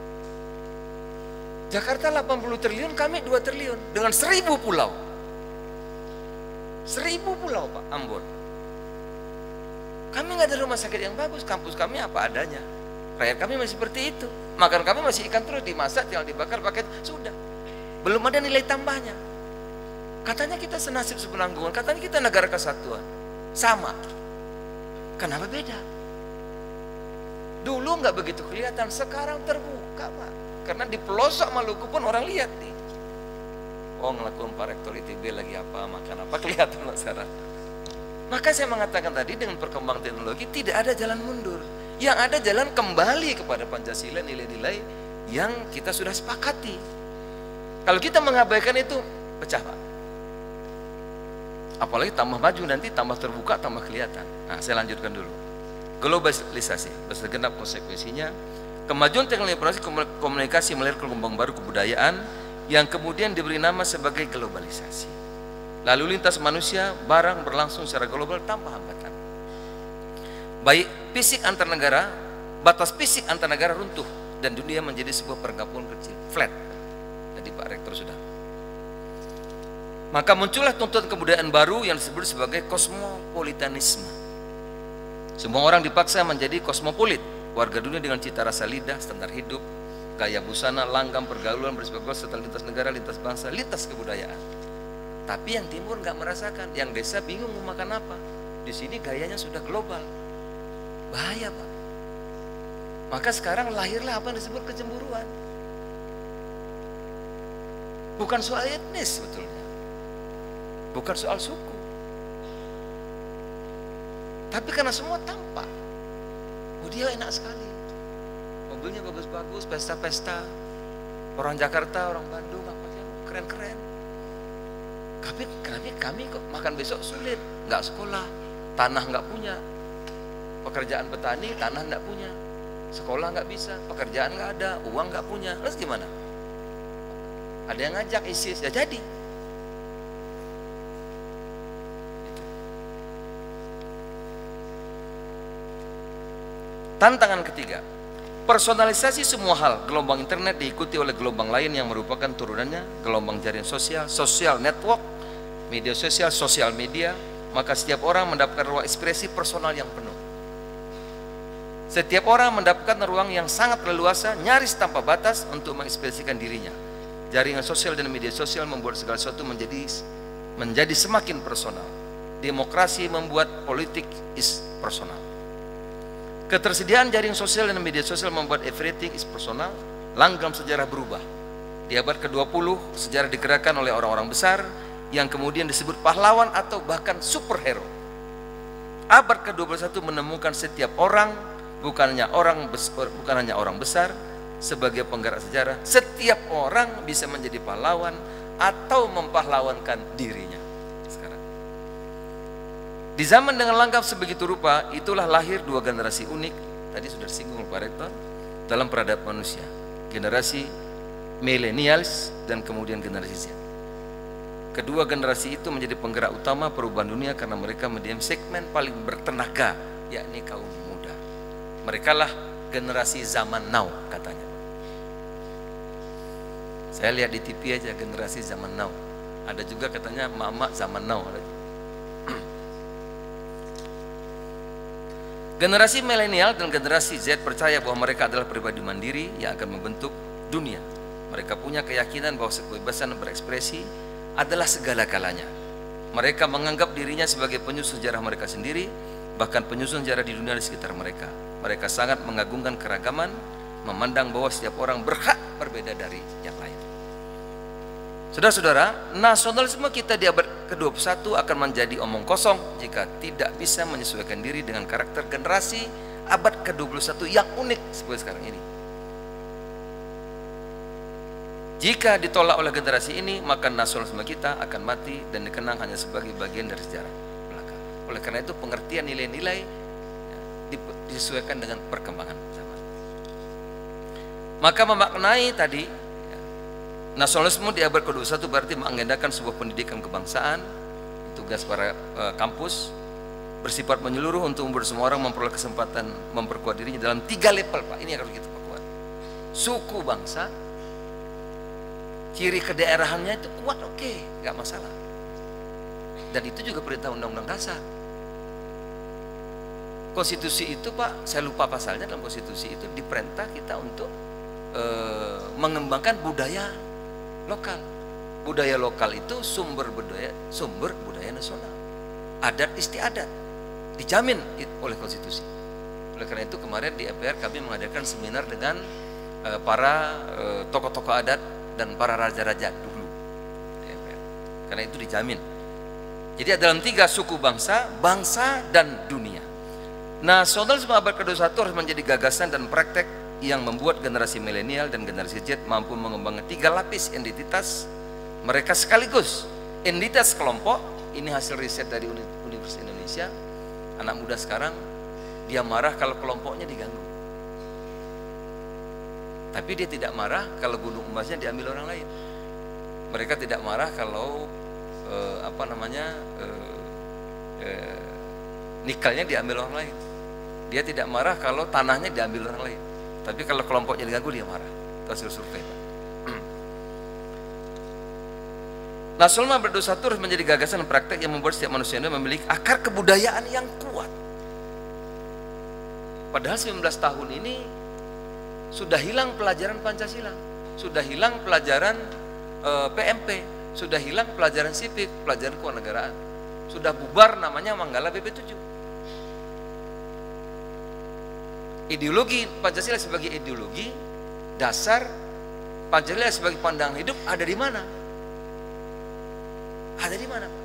Jakarta 80 triliun, kami 2 triliun dengan 1000 pulau. 1000 pulau Pak, Ambon. Kami nggak ada rumah sakit yang bagus, kampus kami apa adanya. Rakyat kami masih seperti itu. Makan kami masih ikan terus, dimasak, tinggal dibakar, pakai, sudah. Belum ada nilai tambahnya. Katanya kita senasib sepenanggungan, katanya kita negara kesatuan. Sama. Kenapa beda? Dulu nggak begitu kelihatan, sekarang terbuka Pak. Karena di pelosok Maluku pun orang lihat nih. Oh, ngelakuin Pak Rektor ITB lagi apa, makan apa, kelihatan masyarakat. Maka saya mengatakan tadi dengan perkembangan teknologi tidak ada jalan mundur. Yang ada jalan kembali kepada Pancasila, nilai-nilai yang kita sudah sepakati. Kalau kita mengabaikan itu, pecah Pak. Apalagi tambah maju nanti, tambah terbuka, tambah kelihatan. Nah, saya lanjutkan dulu. Globalisasi, bersegenap konsekuensinya. Kemajuan teknologi informasi komunikasi melahirkan gelombang baru kebudayaan yang kemudian diberi nama sebagai globalisasi. Lalu lintas manusia, barang berlangsung secara global tanpa hambatan. Baik fisik antar negara, batas fisik antar negara runtuh dan dunia menjadi sebuah perkampungan kecil, flat. Tadi Pak Rektor sudah. Maka muncullah tuntutan kebudayaan baru yang disebut sebagai kosmopolitanisme. Semua orang dipaksa menjadi kosmopolit, warga dunia dengan cita rasa lidah, standar hidup, gaya busana, langgam, pergaulan, bersifat serta lintas negara, lintas bangsa, lintas kebudayaan. Tapi yang timur nggak merasakan, yang desa bingung mau makan apa. Di sini gayanya sudah global, bahaya Pak. Maka sekarang lahirlah apa yang disebut kecemburuan. Bukan soal etnis sebetulnya, bukan soal suku, tapi karena semua tampak. Oh dia enak sekali, mobilnya bagus-bagus, pesta-pesta. Orang Jakarta, orang Bandung, apa sih, keren-keren. Tapi kami kok makan besok sulit, nggak sekolah, tanah nggak punya, pekerjaan petani, tanah nggak punya, sekolah nggak bisa, pekerjaan nggak ada, uang nggak punya, terus gimana? Ada yang ngajak ISIS, ya jadi. Tantangan ketiga, personalisasi semua hal. Gelombang internet diikuti oleh gelombang lain yang merupakan turunannya, gelombang jaringan sosial, social network, media sosial, sosial media. Maka setiap orang mendapatkan ruang ekspresi personal yang penuh. Setiap orang mendapatkan ruang yang sangat leluasa, nyaris tanpa batas untuk mengekspresikan dirinya. Jaringan sosial dan media sosial membuat segala sesuatu menjadi semakin personal. Demokrasi membuat politik is personal. Ketersediaan jaringan sosial dan media sosial membuat everything is personal. Langgam sejarah berubah. Di abad ke-20, sejarah digerakkan oleh orang-orang besar yang kemudian disebut pahlawan atau bahkan superhero. Abad ke-21 menemukan setiap orang, bukan hanya orang besar, sebagai penggerak sejarah. Setiap orang bisa menjadi pahlawan atau mempahlawankan dirinya. Sekarang, di zaman dengan lengkap sebegitu rupa, itulah lahir dua generasi unik. Tadi sudah disinggung Pak Rektor dalam peradaban manusia. Generasi millennials dan kemudian generasi Z. Kedua generasi itu menjadi penggerak utama perubahan dunia karena mereka mendiam segmen paling bertenaga, yakni kaum muda. Mereka lah generasi zaman now katanya. Saya lihat di TV aja generasi zaman now. Ada juga katanya mama zaman now. Generasi milenial dan generasi Z percaya bahwa mereka adalah pribadi mandiri yang akan membentuk dunia. Mereka punya keyakinan bahwa kebebasan berekspresi adalah segala-galanya. Mereka menganggap dirinya sebagai penyusun sejarah mereka sendiri, bahkan penyusun sejarah di dunia di sekitar mereka. Mereka sangat mengagungkan keragaman, memandang bahwa setiap orang berhak berbeda dari yang lain. Saudara-saudara, nasionalisme kita di abad ke-21 akan menjadi omong kosong jika tidak bisa menyesuaikan diri dengan karakter generasi abad ke-21 yang unik seperti sekarang ini. Jika ditolak oleh generasi ini, maka nasionalisme kita akan mati dan dikenang hanya sebagai bagian dari sejarah belaka. Oleh karena itu pengertian nilai-nilai disesuaikan dengan perkembangan zaman. Maka memaknai tadi nasionalisme di abad ke-21 berarti mengagendakan sebuah pendidikan kebangsaan, tugas para kampus bersifat menyeluruh untuk membuat semua orang memperoleh kesempatan memperkuat dirinya dalam 3 level, Pak. Ini yang harus kita perkuat. Suku bangsa, ciri kedaerahannya itu kuat, oke, nggak masalah. Dan itu juga perintah Undang-Undang Dasar. Konstitusi itu, Pak, saya lupa pasalnya, dalam konstitusi itu diperintah kita untuk mengembangkan budaya lokal. Budaya lokal itu sumber budaya nasional. Adat istiadat dijamin oleh konstitusi. Oleh karena itu kemarin di MPR kami mengadakan seminar dengan para tokoh-tokoh adat dan para raja-raja dulu di MPR. Karena itu dijamin. Jadi dalam 3 suku bangsa, bangsa dan dunia. Nasionalisme abad ke-21 harus menjadi gagasan dan praktek yang membuat generasi milenial dan generasi Z mampu mengembangkan 3 lapis identitas mereka sekaligus. Identitas kelompok, ini hasil riset dari Universitas Indonesia. Anak muda sekarang dia marah kalau kelompoknya diganggu, tapi dia tidak marah kalau gunung emasnya diambil orang lain. Mereka tidak marah kalau nikelnya diambil orang lain. Dia tidak marah kalau tanahnya diambil orang lain. Tapi kalau kelompoknya diganggu dia marah. Itu hasil survei, Pak. Nasionalisme abad ke-21 harus menjadi gagasan dan praktek yang membuat setiap manusia memiliki akar kebudayaan yang kuat. Padahal 19 tahun ini sudah hilang pelajaran Pancasila, sudah hilang pelajaran PMP, sudah hilang pelajaran sipil, pelajaran kewarganegaraan, sudah bubar namanya Manggala BP7. Ideologi Pancasila sebagai ideologi dasar, Pancasila sebagai pandangan hidup ada di mana? Ada di mana, Pak?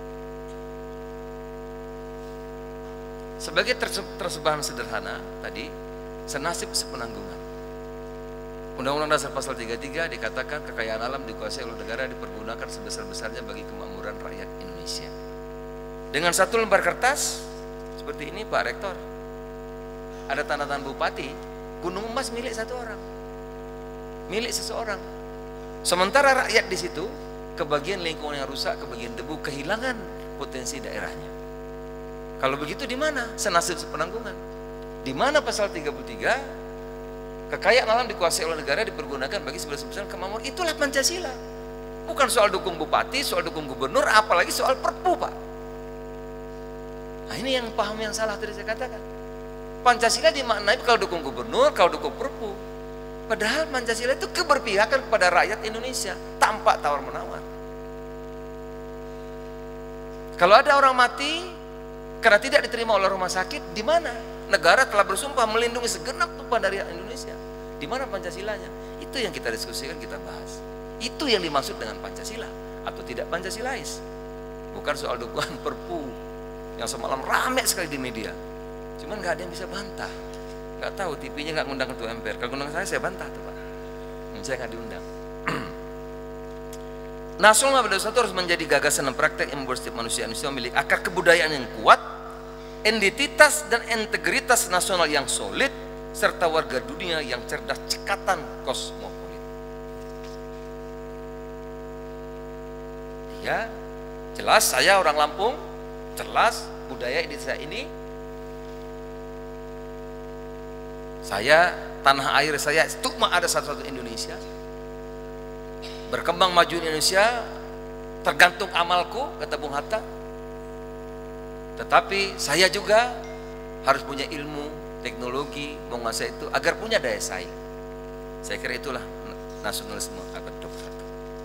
Sebagai terjemahan sederhana tadi, senasib sepenanggungan. Undang-Undang Dasar Pasal 33 dikatakan kekayaan alam dikuasai oleh negara dipergunakan sebesar-besarnya bagi kemakmuran rakyat Indonesia. Dengan 1 lembar kertas seperti ini, Pak Rektor, ada tanda tangan bupati, gunung emas milik 1 orang, milik seseorang. Sementara rakyat di situ kebagian lingkungan yang rusak, kebagian debu, kehilangan potensi daerahnya. Kalau begitu di mana senasib sepenanggungan? Di mana pasal 33 kekayaan alam dikuasai oleh negara dipergunakan bagi sebesar-besar kemakmuran? Itulah Pancasila. Bukan soal dukung bupati, soal dukung gubernur, apalagi soal perpu, Pak. Nah, ini yang paham yang salah tadi saya katakan. Pancasila dimaknai kalau dukung gubernur, kalau dukung perpu. Padahal Pancasila itu keberpihakan kepada rakyat Indonesia tanpa tawar-menawar. Kalau ada orang mati karena tidak diterima oleh rumah sakit, di mana? Negara telah bersumpah melindungi segenap tumpah dari Indonesia. Di mana Pancasilanya? Itu yang kita diskusikan, kita bahas. Itu yang dimaksud dengan Pancasila atau tidak Pancasilais. Bukan soal dukungan perpu yang semalam rame sekali di media. Cuman nggak ada yang bisa bantah. Nggak tahu TV-nya nggak ngundang ketua MPR. Kalau ngundang saya bantah tuh, Pak. Saya nggak diundang. Nasionalisme abad ke-21 harus menjadi gagasan dan praktek yang membuat setiap manusia Indonesia memiliki akar kebudayaan yang kuat, identitas dan integritas nasional yang solid, serta warga dunia yang cerdas cekatan kosmopolit. Ya, jelas saya orang Lampung, jelas budaya identitas ini. Saya, tanah air saya itu ada satu-satu Indonesia. Berkembang maju Indonesia tergantung amalku, kata Bung Hatta. Tetapi saya juga harus punya ilmu, teknologi, menguasai itu agar punya daya saing. Saya kira itulah nasionalisme abad 21.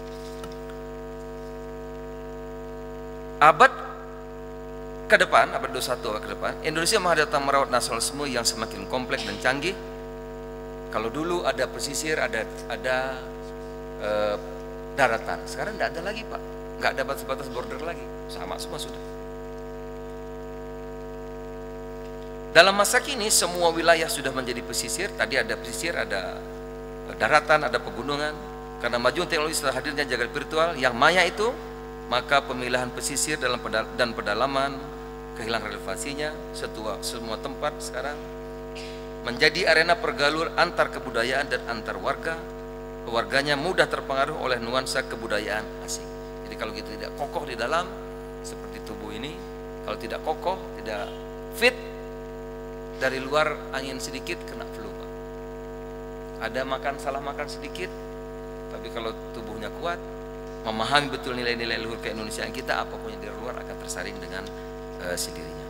Abad ke depan, abad 21 ke depan, Indonesia menghadapi merawat nasionalisme yang semakin kompleks dan canggih. Kalau dulu ada pesisir, ada daratan, sekarang tidak ada lagi, Pak. nggak ada batas-batas border lagi, sama semua sudah. Dalam masa kini semua wilayah sudah menjadi pesisir. Tadi ada pesisir, ada daratan, ada pegunungan. Karena maju teknologi setelah hadirnya jagat virtual yang maya itu, maka pemilihan pesisir dan pedalaman kehilangan relevansinya. Semua tempat sekarang menjadi arena pergaul antar kebudayaan dan antar warga. Warganya mudah terpengaruh oleh nuansa kebudayaan asing. Jadi kalau kita tidak kokoh di dalam, seperti tubuh ini, kalau tidak kokoh, tidak fit, dari luar angin sedikit kena flu, Pak. Ada salah makan sedikit, tapi kalau tubuhnya kuat, memahami betul nilai-nilai luhur keindonesiaan kita, apapun yang dari luar akan tersaring dengan sendirinya.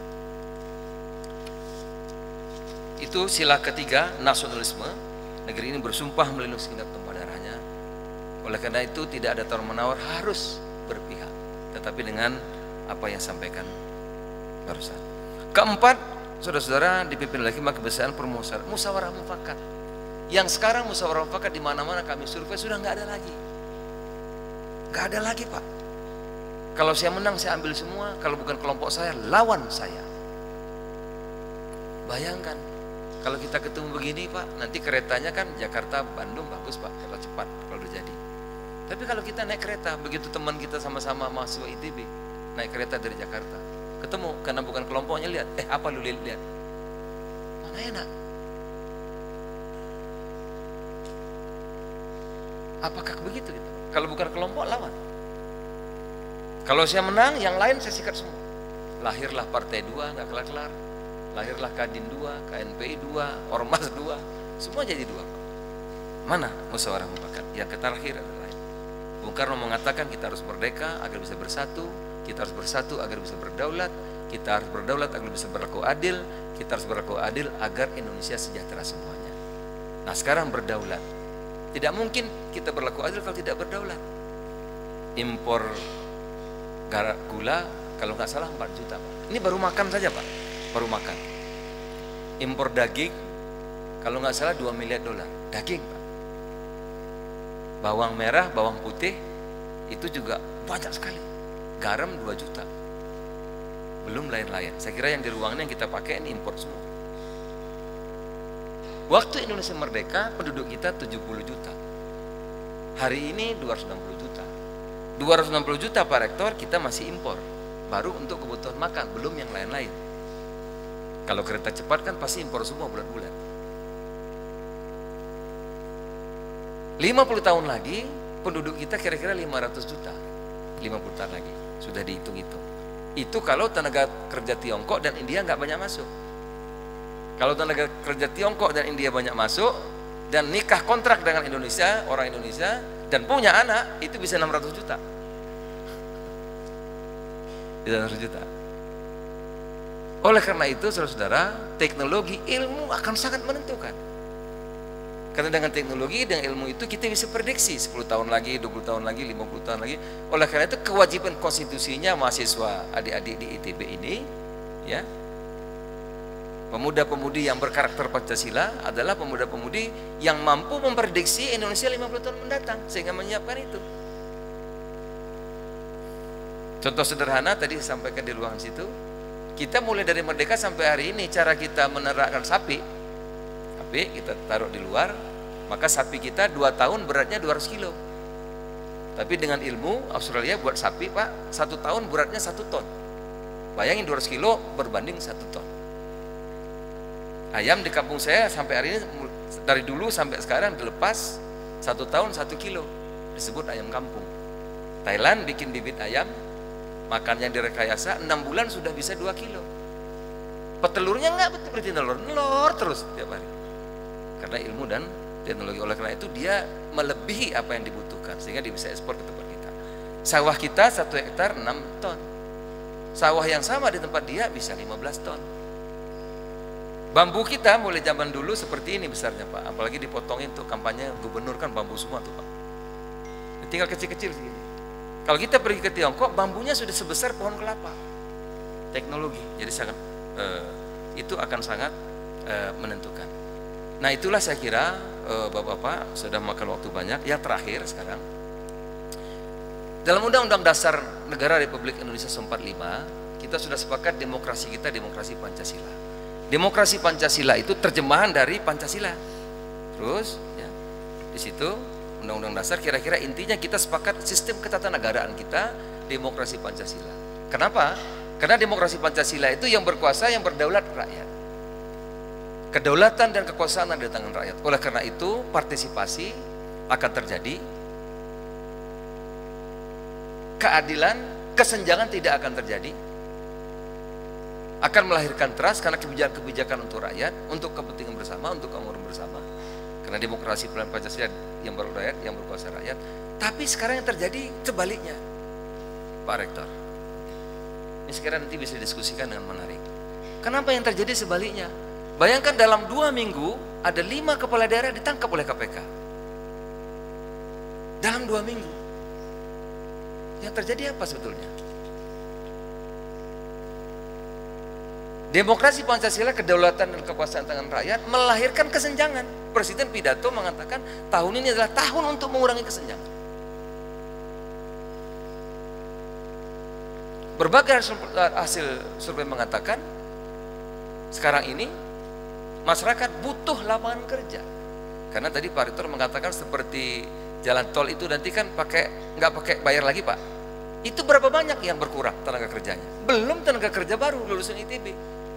Itu sila ketiga, nasionalisme. Negeri ini bersumpah melindungi segenap tumpah darahnya. Oleh karena itu tidak ada tawar-menawar harus berpihak, tetapi dengan apa yang sampaikan barusan. Keempat, saudara-saudara, dipimpin oleh Hikmah Kebesaran musyawarah mufakat. Yang sekarang musyawarah mufakat di mana-mana kami survei sudah nggak ada lagi. Nggak ada lagi, Pak. Kalau saya menang saya ambil semua, kalau bukan kelompok saya lawan saya. Bayangkan kalau kita ketemu begini, Pak, nanti keretanya kan Jakarta Bandung bagus, Pak, kereta cepat kalau udah jadi. Tapi kalau kita naik kereta, begitu teman kita sama-sama mahasiswa ITB naik kereta dari Jakarta, ketemu karena bukan kelompoknya, lihat, apa lu lihat? Mana enak? Apakah begitu gitu? Kalau bukan kelompok lawan. Kalau saya menang, yang lain saya sikat semua. Lahirlah Partai 2 nggak kelar-kelar. Lahirlah Kadin 2, KNPI 2, Ormas 2, semua jadi 2. Mana musyawarah mufakat? Yang terakhir adalah Bung Karno mengatakan kita harus merdeka agar bisa bersatu, kita harus bersatu agar bisa berdaulat, kita harus berdaulat agar bisa berlaku adil, kita harus berlaku adil agar Indonesia sejahtera semuanya. Nah sekarang berdaulat, tidak mungkin kita berlaku adil kalau tidak berdaulat. Impor gula kalau nggak salah 4 juta, Pak. Ini baru makan saja, Pak, baru makan. Impor daging kalau nggak salah 2 miliar dolar, daging, Pak. Bawang merah, bawang putih itu juga banyak sekali. Garam 2 juta. Belum lain-lain. Saya kira yang di ruangan yang kita pakai ini impor semua. Waktu Indonesia merdeka, penduduk kita 70 juta. Hari ini 260 juta. 260 juta, Pak Rektor, kita masih impor. Baru untuk kebutuhan makan, belum yang lain-lain. Kalau kereta cepat kan pasti impor semua bulan-bulan. 50 tahun lagi penduduk kita kira-kira 500 juta. 50 tahun lagi sudah dihitung-hitung. Itu kalau tenaga kerja Tiongkok dan India nggak banyak masuk. Kalau tenaga kerja Tiongkok dan India banyak masuk dan nikah kontrak dengan Indonesia, orang Indonesia, dan punya anak, itu bisa 600 juta. Bisa 600 juta. Oleh karena itu, saudara-saudara, teknologi ilmu akan sangat menentukan. Karena dengan teknologi dan ilmu itu kita bisa prediksi 10 tahun lagi, 20 tahun lagi, 50 tahun lagi. Oleh karena itu kewajiban konstitusinya mahasiswa adik-adik di ITB ini, ya, pemuda-pemudi yang berkarakter Pancasila adalah pemuda-pemudi yang mampu memprediksi Indonesia 50 tahun mendatang sehingga menyiapkan itu. Contoh sederhana tadi saya sampaikan di ruangan situ, kita mulai dari merdeka sampai hari ini cara kita menerapkan sapi kita taruh di luar, maka sapi kita 2 tahun beratnya 200 kilo. Tapi dengan ilmu Australia buat sapi, Pak, 1 tahun beratnya 1 ton. Bayangin 200 kilo berbanding 1 ton. Ayam di kampung saya sampai hari ini, dari dulu sampai sekarang dilepas 1 tahun 1 kilo, disebut ayam kampung. Thailand bikin bibit ayam, makannya direkayasa, 6 bulan sudah bisa 2 kilo. Petelurnya nggak betul berarti nelor terus tiap hari. Karena ilmu dan teknologi, oleh karena itu dia melebihi apa yang dibutuhkan sehingga dia bisa ekspor ke tempat kita. Sawah kita 1 hektar 6 ton. Sawah yang sama di tempat dia bisa 15 ton. Bambu kita mulai zaman dulu seperti ini besarnya, Pak. Apalagi dipotongin tuh kampanye gubernur kan bambu semua tuh, Pak. Tinggal kecil-kecil segini. Kalau kita pergi ke Tiongkok, bambunya sudah sebesar pohon kelapa. Teknologi, jadi sangat itu akan sangat menentukan. Nah itulah saya kira Bapak-bapak sudah makan waktu banyak. Yang terakhir sekarang, Dalam Undang-Undang Dasar Negara Republik Indonesia 45, kita sudah sepakat demokrasi kita demokrasi Pancasila. Demokrasi Pancasila itu terjemahan dari Pancasila. Terus, ya, di situ Undang-Undang Dasar kira-kira intinya kita sepakat sistem ketatanegaraan kita demokrasi Pancasila. Kenapa? Karena demokrasi Pancasila itu yang berkuasa, yang berdaulat rakyat. Kedaulatan dan kekuasaan ada di tangan rakyat. Oleh karena itu, partisipasi akan terjadi, keadilan, kesenjangan tidak akan terjadi, akan melahirkan trust karena kebijakan-kebijakan untuk rakyat, untuk kepentingan bersama, untuk kemakmuran bersama. Karena demokrasi pelan Pancasila yang berakyat, yang berkuasa rakyat. Tapi sekarang yang terjadi sebaliknya, Pak Rektor. Ini sekarang nanti bisa didiskusikan dengan menarik. Kenapa yang terjadi sebaliknya? Bayangkan dalam 2 minggu ada 5 kepala daerah ditangkap oleh KPK. Dalam 2 minggu. Yang terjadi apa sebetulnya? Demokrasi Pancasila, kedaulatan dan kekuasaan tangan rakyat melahirkan kesenjangan. Presiden pidato mengatakan tahun ini adalah tahun untuk mengurangi kesenjangan. Berbagai hasil survei mengatakan sekarang ini masyarakat butuh lapangan kerja. Karena tadi Pak Rektor mengatakan seperti jalan tol itu nanti kan nggak pakai bayar lagi Pak. Itu berapa banyak yang berkurang tenaga kerjanya? Belum tenaga kerja baru lulusan ITB.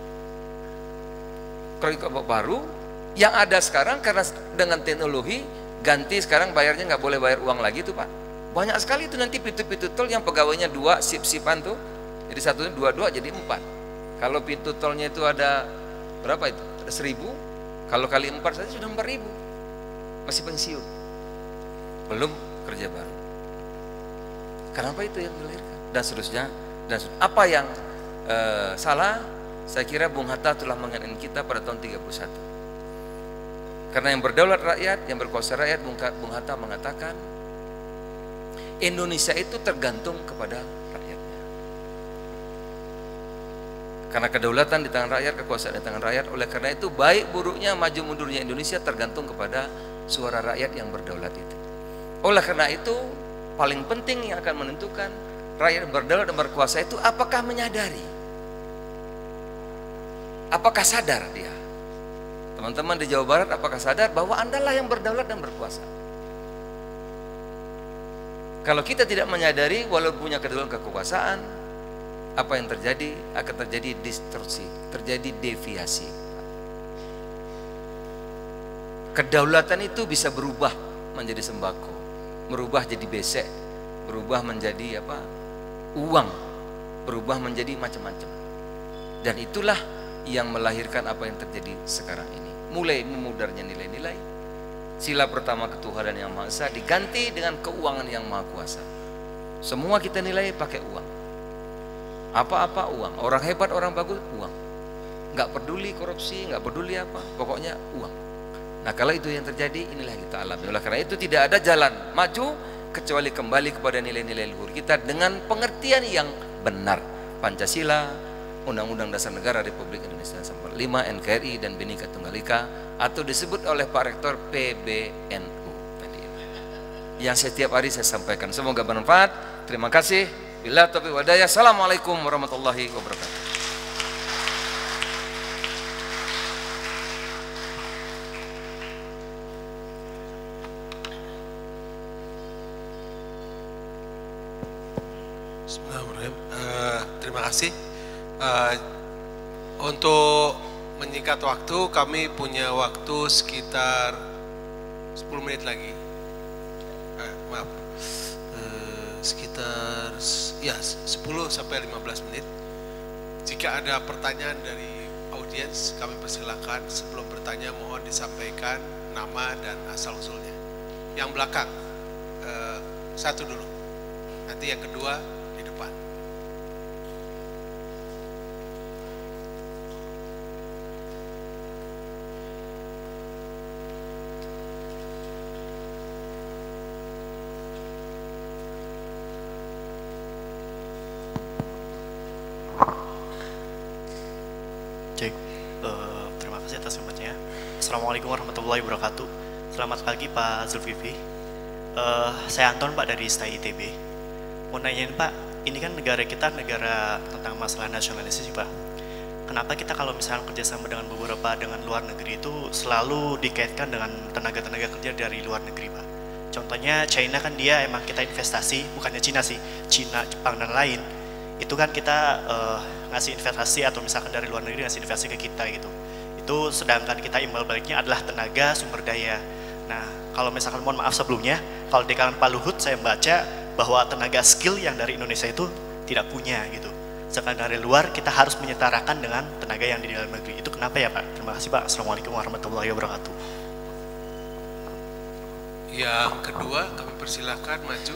Kalau baru yang ada sekarang karena dengan teknologi ganti sekarang bayarnya nggak boleh bayar uang lagi tuh Pak. Banyak sekali itu nanti pintu-pintu tol yang pegawainya 2 sip-sipan tuh. Jadi satunya 2 jadi 4. Kalau pintu tolnya itu ada berapa itu? Ada 1000. Kalau kali 4 saja sudah 4000. Masih pensiun. Belum kerja baru. Kenapa itu yang dilahirkan? Dan seterusnya. Apa yang salah? Saya kira Bung Hatta telah mengingatkan kita pada tahun 31. Karena yang berdaulat rakyat, yang berkuasa rakyat, Bung Hatta mengatakan Indonesia itu tergantung kepada rakyatnya. Karena kedaulatan di tangan rakyat, kekuasaan di tangan rakyat. Oleh karena itu baik buruknya, maju mundurnya Indonesia tergantung kepada suara rakyat yang berdaulat itu. Oleh karena itu paling penting yang akan menentukan rakyat berdaulat dan berkuasa itu apakah menyadari, apakah sadar dia. Teman-teman di Jawa Barat apakah sadar bahwa Anda lah yang berdaulat dan berkuasa? Kalau kita tidak menyadari walaupun punya kedaulatan kekuasaan, apa yang terjadi? Akan terjadi distorsi, terjadi deviasi. Kedaulatan itu bisa berubah menjadi sembako, berubah jadi besek, berubah menjadi apa? Uang, berubah menjadi macam-macam. Dan itulah yang melahirkan apa yang terjadi sekarang ini. Mulai memudarnya nilai-nilai. Sila pertama ketuhanan yang Maha Esa diganti dengan keuangan yang Maha Kuasa. Semua kita nilai pakai uang. Apa-apa uang. Orang hebat, orang bagus, uang. Nggak peduli korupsi, nggak peduli apa. Pokoknya uang. Nah kalau itu yang terjadi, inilah yang kita alami. Oleh karena itu tidak ada jalan maju kecuali kembali kepada nilai-nilai luhur kita dengan pengertian yang benar. Pancasila, Undang-Undang Dasar Negara Republik Indonesia 45, NKRI dan Bhinneka Tunggal Ika, atau disebut oleh Pak Rektor PBNU tadi. Yang setiap hari saya sampaikan. Semoga bermanfaat. Terima kasih. Bila taufiq wal hidayah. Assalamualaikum warahmatullahi wabarakatuh. Bismillahirrahmanirrahim. Terima kasih. Untuk menyingkat waktu, kami punya waktu sekitar 10 menit lagi. Maaf, sekitar ya 10 sampai 15 menit. Jika ada pertanyaan dari audiens, kami persilakan. Sebelum bertanya, mohon disampaikan nama dan asal usulnya. Yang belakang, satu dulu. Nanti yang kedua di depan. Terima kasih atas kesempatnya. Assalamualaikum warahmatullahi wabarakatuh. Selamat pagi Pak Zulkifli. Saya Anton Pak dari STAI ITB. mau nanyain Pak, ini kan negara kita negara tentang masalah nasionalisme sih Pak. Kenapa kita kalau misalnya kerjasama dengan beberapa dengan luar negeri itu selalu dikaitkan dengan tenaga-tenaga kerja dari luar negeri Pak? Contohnya China kan dia emang kita investasi, bukannya Cina sih, Cina, Jepang dan lain. Itu kan kita ngasih investasi atau misalkan dari luar negeri ngasih investasi ke kita gitu. Itu sedangkan kita imbal baliknya adalah tenaga sumber daya. Nah, kalau misalkan mohon maaf sebelumnya, kalau di kalangan Pak Luhut saya membaca bahwa tenaga skill yang dari Indonesia itu tidak punya gitu. Sedangkan dari luar kita harus menyetarakan dengan tenaga yang di dalam negeri. Itu kenapa ya Pak? Terima kasih Pak. Assalamualaikum warahmatullahi wabarakatuh. Yang kedua kami persilahkan maju.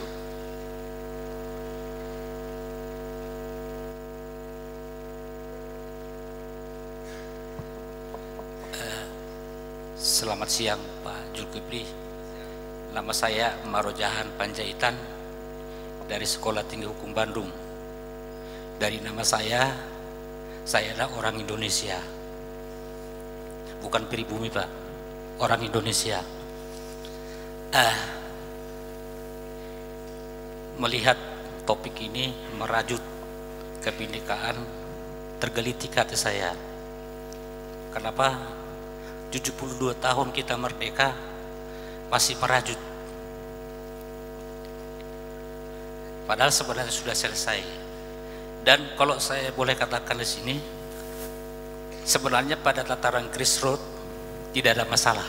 Selamat siang Pak Zulkifli. Nama saya Marojahan Panjaitan dari Sekolah Tinggi Hukum Bandung. Dari nama saya adalah orang Indonesia. Bukan pribumi Pak, orang Indonesia. Melihat topik ini merajut kebinekaan, tergelitik hati saya. Kenapa 72 tahun kita merdeka masih merajut? Padahal sebenarnya sudah selesai. Dan kalau saya boleh katakan di sini, sebenarnya pada tataran grassroots tidak ada masalah.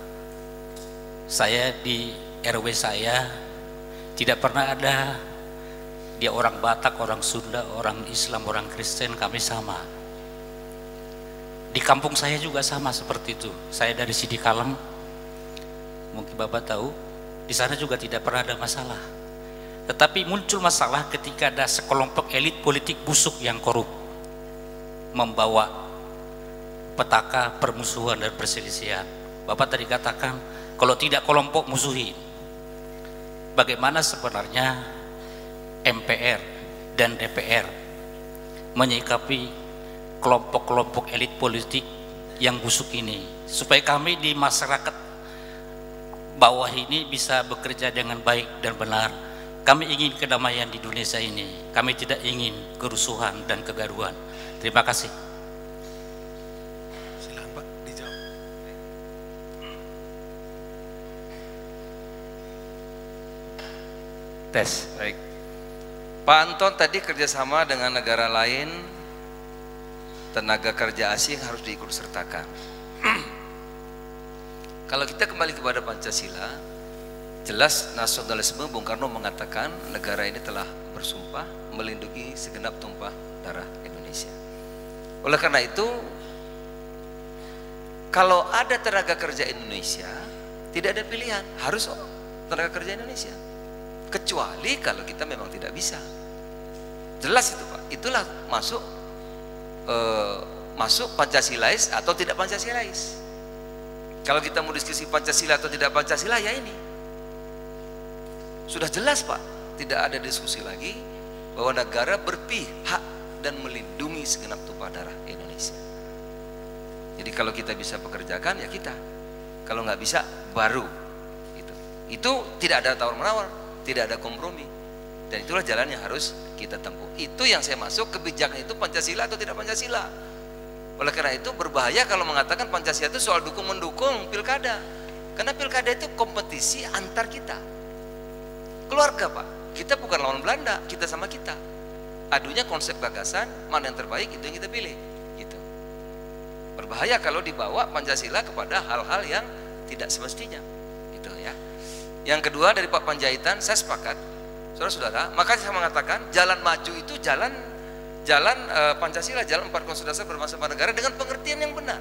Saya di RW saya tidak pernah ada dia orang Batak, orang Sunda, orang Islam, orang Kristen, kami sama. Di kampung saya juga sama seperti itu. Saya dari Sidikalem, mungkin Bapak tahu, di sana juga tidak pernah ada masalah. Tetapi muncul masalah ketika ada sekelompok elit politik busuk yang korup, membawa petaka permusuhan dan perselisihan. Bapak tadi katakan, kalau tidak kelompok musuhi. Bagaimana sebenarnya MPR dan DPR menyikapi kelompok-kelompok elit politik yang busuk ini, supaya kami di masyarakat bawah ini bisa bekerja dengan baik dan benar. Kami ingin kedamaian di Indonesia ini, kami tidak ingin kerusuhan dan kegaduhan. Terima kasih. Silakan Pak, dijawab. Tes, baik. Pak Anton tadi kerjasama dengan negara lain, tenaga kerja asing harus diikut sertakan. Kalau kita kembali kepada Pancasila, jelas nasionalisme Bung Karno mengatakan negara ini telah bersumpah melindungi segenap tumpah darah Indonesia. Oleh karena itu, kalau ada tenaga kerja Indonesia, tidak ada pilihan, harus tenaga kerja Indonesia. Kecuali kalau kita memang tidak bisa. Jelas itu Pak, itulah masuk Pancasilais atau tidak Pancasilais. Kalau kita mau diskusi Pancasila atau tidak Pancasila, ya ini sudah jelas Pak, tidak ada diskusi lagi bahwa negara berpihak dan melindungi segenap tumpah darah Indonesia. Jadi kalau kita bisa pekerjakan ya kita, kalau nggak bisa baru itu tidak ada tawar-menawar, tidak ada kompromi, dan itulah jalan yang harus kita tempuh. Itu yang saya masuk kebijakan itu Pancasila atau tidak Pancasila. Oleh karena itu berbahaya kalau mengatakan Pancasila itu soal dukung-mendukung pilkada, karena pilkada itu kompetisi antar kita, keluarga Pak. Kita bukan lawan Belanda, kita sama kita. Adunya konsep gagasan, mana yang terbaik itu yang kita pilih. Gitu. Berbahaya kalau dibawa Pancasila kepada hal-hal yang tidak semestinya. Gitu ya. Yang kedua dari Pak Panjaitan, saya sepakat, saudara-saudara. Makanya saya mengatakan jalan maju itu jalan Pancasila, jalan 4 konstitusi dasar berbangsa dan negara dengan pengertian yang benar.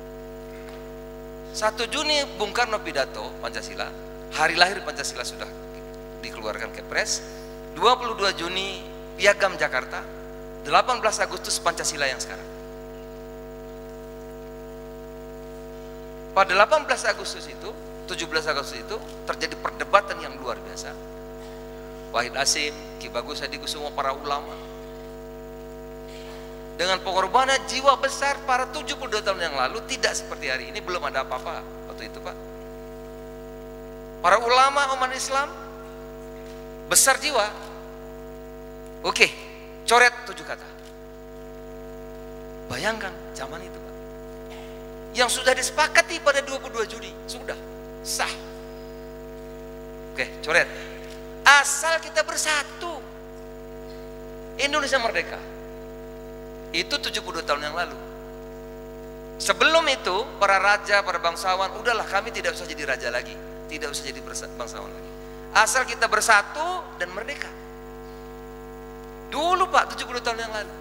1 Juni Bung Karno pidato Pancasila, hari lahir Pancasila sudah dikeluarkan Kepres. 22 Juni Piagam Jakarta, 18 Agustus Pancasila yang sekarang. Pada 18 Agustus itu, 17 Agustus itu terjadi perdebatan yang luar biasa. Wahid Hasim, Ki Bagus Hadikusumo, para ulama, dengan pengorbanan jiwa besar para 72 tahun yang lalu, tidak seperti hari ini, belum ada apa-apa waktu itu Pak. Para ulama umat Islam besar jiwa, Oke, coret 7 kata. Bayangkan zaman itu Pak, yang sudah disepakati pada 22 Juni, sudah sah. Oke, coret. Asal kita bersatu, Indonesia merdeka. Itu 72 tahun yang lalu. Sebelum itu, para raja, para bangsawan, udahlah kami tidak usah jadi raja lagi, tidak usah jadi bangsawan lagi. Asal kita bersatu dan merdeka. Dulu Pak, 70 tahun yang lalu.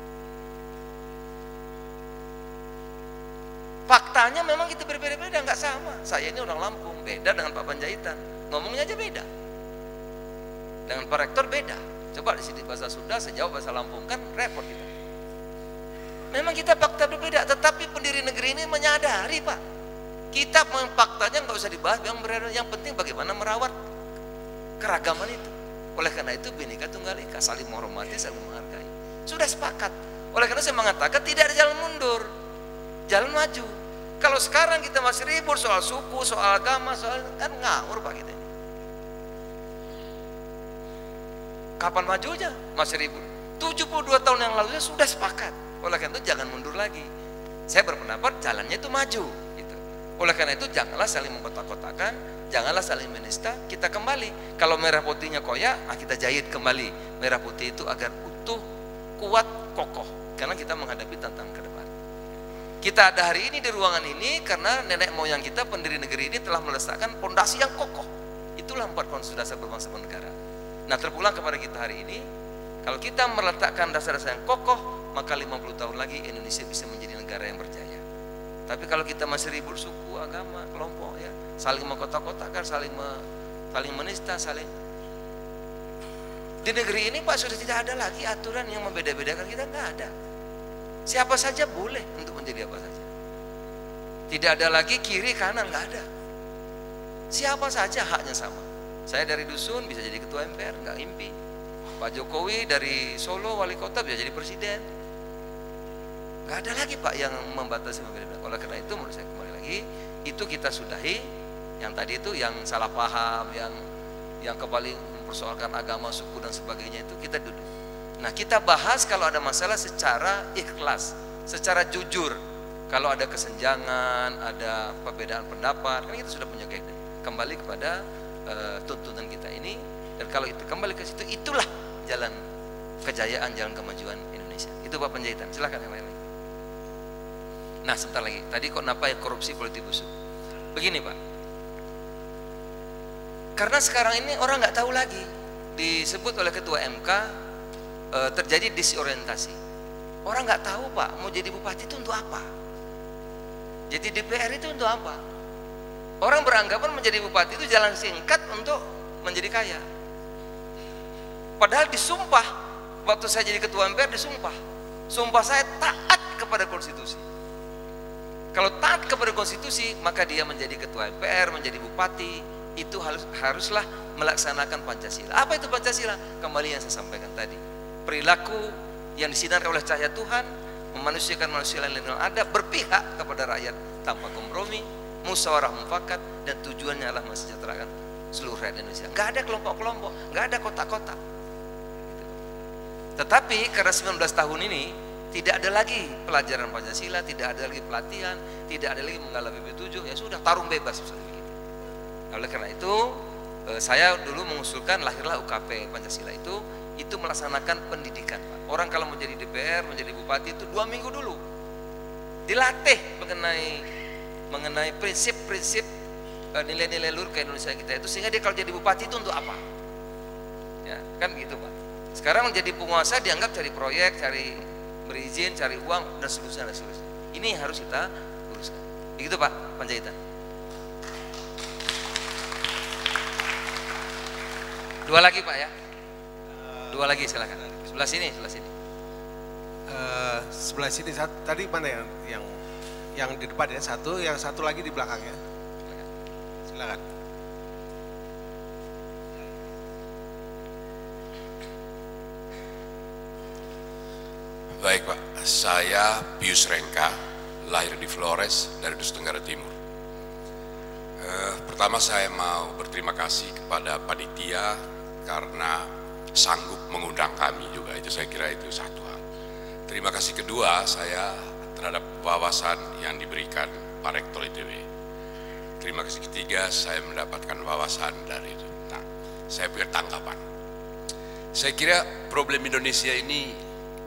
Faktanya memang kita berbeda-beda, nggak sama. Saya ini orang Lampung, beda dengan Pak Panjaitan. Ngomongnya aja beda. Dengan Pak Rektor beda. Coba di sini bahasa Sunda, sejauh bahasa Lampung, kan repot kita. Memang kita fakta berbeda, tetapi pendiri negeri ini menyadari Pak. Kita faktanya nggak usah dibahas, yang penting bagaimana merawat keragaman itu. Oleh karena itu Bhinneka Tunggal Ika, saling menghormati, saling menghargai. Sudah sepakat. Oleh karena saya mengatakan tidak ada jalan mundur, jalan maju. Kalau sekarang kita masih ribut soal suku, soal agama, soal kan ngawur Pak kita. Kapan majunya? Masih ribut. 72 tahun yang lalu sudah sepakat. Oleh karena itu jangan mundur lagi. Saya berpendapat jalannya itu maju. Gitu. Oleh karena itu janganlah saling mengkotak-kotakan, janganlah saling menista. Kita kembali. Kalau merah putihnya koyak, kita jahit kembali merah putih itu agar utuh, kuat, kokoh. Karena kita menghadapi tantangan ke depan. Kita ada hari ini di ruangan ini karena nenek moyang kita pendiri negeri ini telah meletakkan fondasi yang kokoh. Itulah 4 konsep dasar berbangsa dan bernegara. Nah, terpulang kepada kita hari ini, kalau kita meletakkan dasar-dasar yang kokoh, maka 50 tahun lagi Indonesia bisa menjadi negara yang berjaya. Tapi kalau kita masih ribut suku, agama, kelompok, ya, saling mengkotak-kotakkan, saling menista, saling. Di negeri ini Pak sudah tidak ada lagi aturan yang membeda-bedakan kita, nggak ada. Siapa saja boleh untuk menjadi apa saja. Tidak ada lagi kiri kanan, nggak ada. Siapa saja haknya sama. Saya dari dusun bisa jadi ketua MPR, nggak impi. Pak Jokowi dari Solo wali kota bisa jadi presiden. Nggak ada lagi Pak yang membatasi membeda-bedakan. Oleh karena itu menurut saya kembali lagi itu kita sudahi. Yang tadi itu yang salah paham, yang kembali mempersoalkan agama, suku dan sebagainya itu kita duduk. Nah kita bahas kalau ada masalah secara ikhlas, secara jujur. Kalau ada kesenjangan, ada perbedaan pendapat, kan kita sudah punya guideline. Kembali kepada tuntutan kita ini, dan kalau itu kembali ke situ, itulah jalan kejayaan, jalan kemajuan Indonesia. Itu Pak Panjaitan, silakan yang lain. Nah sebentar lagi, tadi kok kenapa ya korupsi politik busuk? Begini Pak, karena sekarang ini orang nggak tahu lagi, disebut oleh Ketua MK terjadi disorientasi. Orang nggak tahu Pak, mau jadi bupati itu untuk apa? Jadi DPR itu untuk apa? Orang beranggapan menjadi bupati itu jalan singkat untuk menjadi kaya. Padahal disumpah, waktu saya jadi ketua MPR disumpah. Sumpah saya taat kepada konstitusi. Kalau taat kepada konstitusi, maka dia menjadi ketua MPR, menjadi bupati, itu haruslah melaksanakan Pancasila. Apa itu Pancasila? Kembali yang saya sampaikan tadi. Perilaku yang disinari oleh cahaya Tuhan, memanusiakan manusia lain dengan adab, berpihak kepada rakyat tanpa kompromi, musyawarah mufakat, dan tujuannya adalah mensejahterakan seluruh rakyat Indonesia. Nggak ada kelompok-kelompok, nggak ada kotak-kotak. Tetapi karena 19 tahun ini tidak ada lagi pelajaran Pancasila, tidak ada lagi pelatihan, tidak ada lagi menggalang PP7, ya sudah tarung bebas seperti begitu. Oleh karena itu saya dulu mengusulkan lahirlah UKP Pancasila itu melaksanakan pendidikan Pak. Orang kalau mau jadi DPR, menjadi bupati itu 2 minggu dulu dilatih mengenai prinsip-prinsip nilai-nilai luhur ke Indonesia kita itu, sehingga dia kalau jadi bupati itu untuk apa? Ya, kan gitu Pak. Sekarang menjadi penguasa dianggap cari proyek, cari berizin, cari uang dan seterusnya. Ini harus kita uruskan. Begitu Pak Panjaitan. 2 lagi Pak ya. 2 lagi silakan. Sebelah sini. Sebelah sini tadi mana yang di depan ya, yang satu lagi di belakangnya. Silakan. Baik Pak, saya Pius Rengka, lahir di Flores dari Nusa Tenggara Timur. Pertama saya mau berterima kasih kepada panitia karena sanggup mengundang kami juga. Itu saya kira itu satu hal. Terima kasih kedua saya terhadap wawasan yang diberikan Pak Rektor ITB. Terima kasih ketiga saya mendapatkan wawasan dari itu. Nah, saya punya tanggapan. Saya kira problem Indonesia ini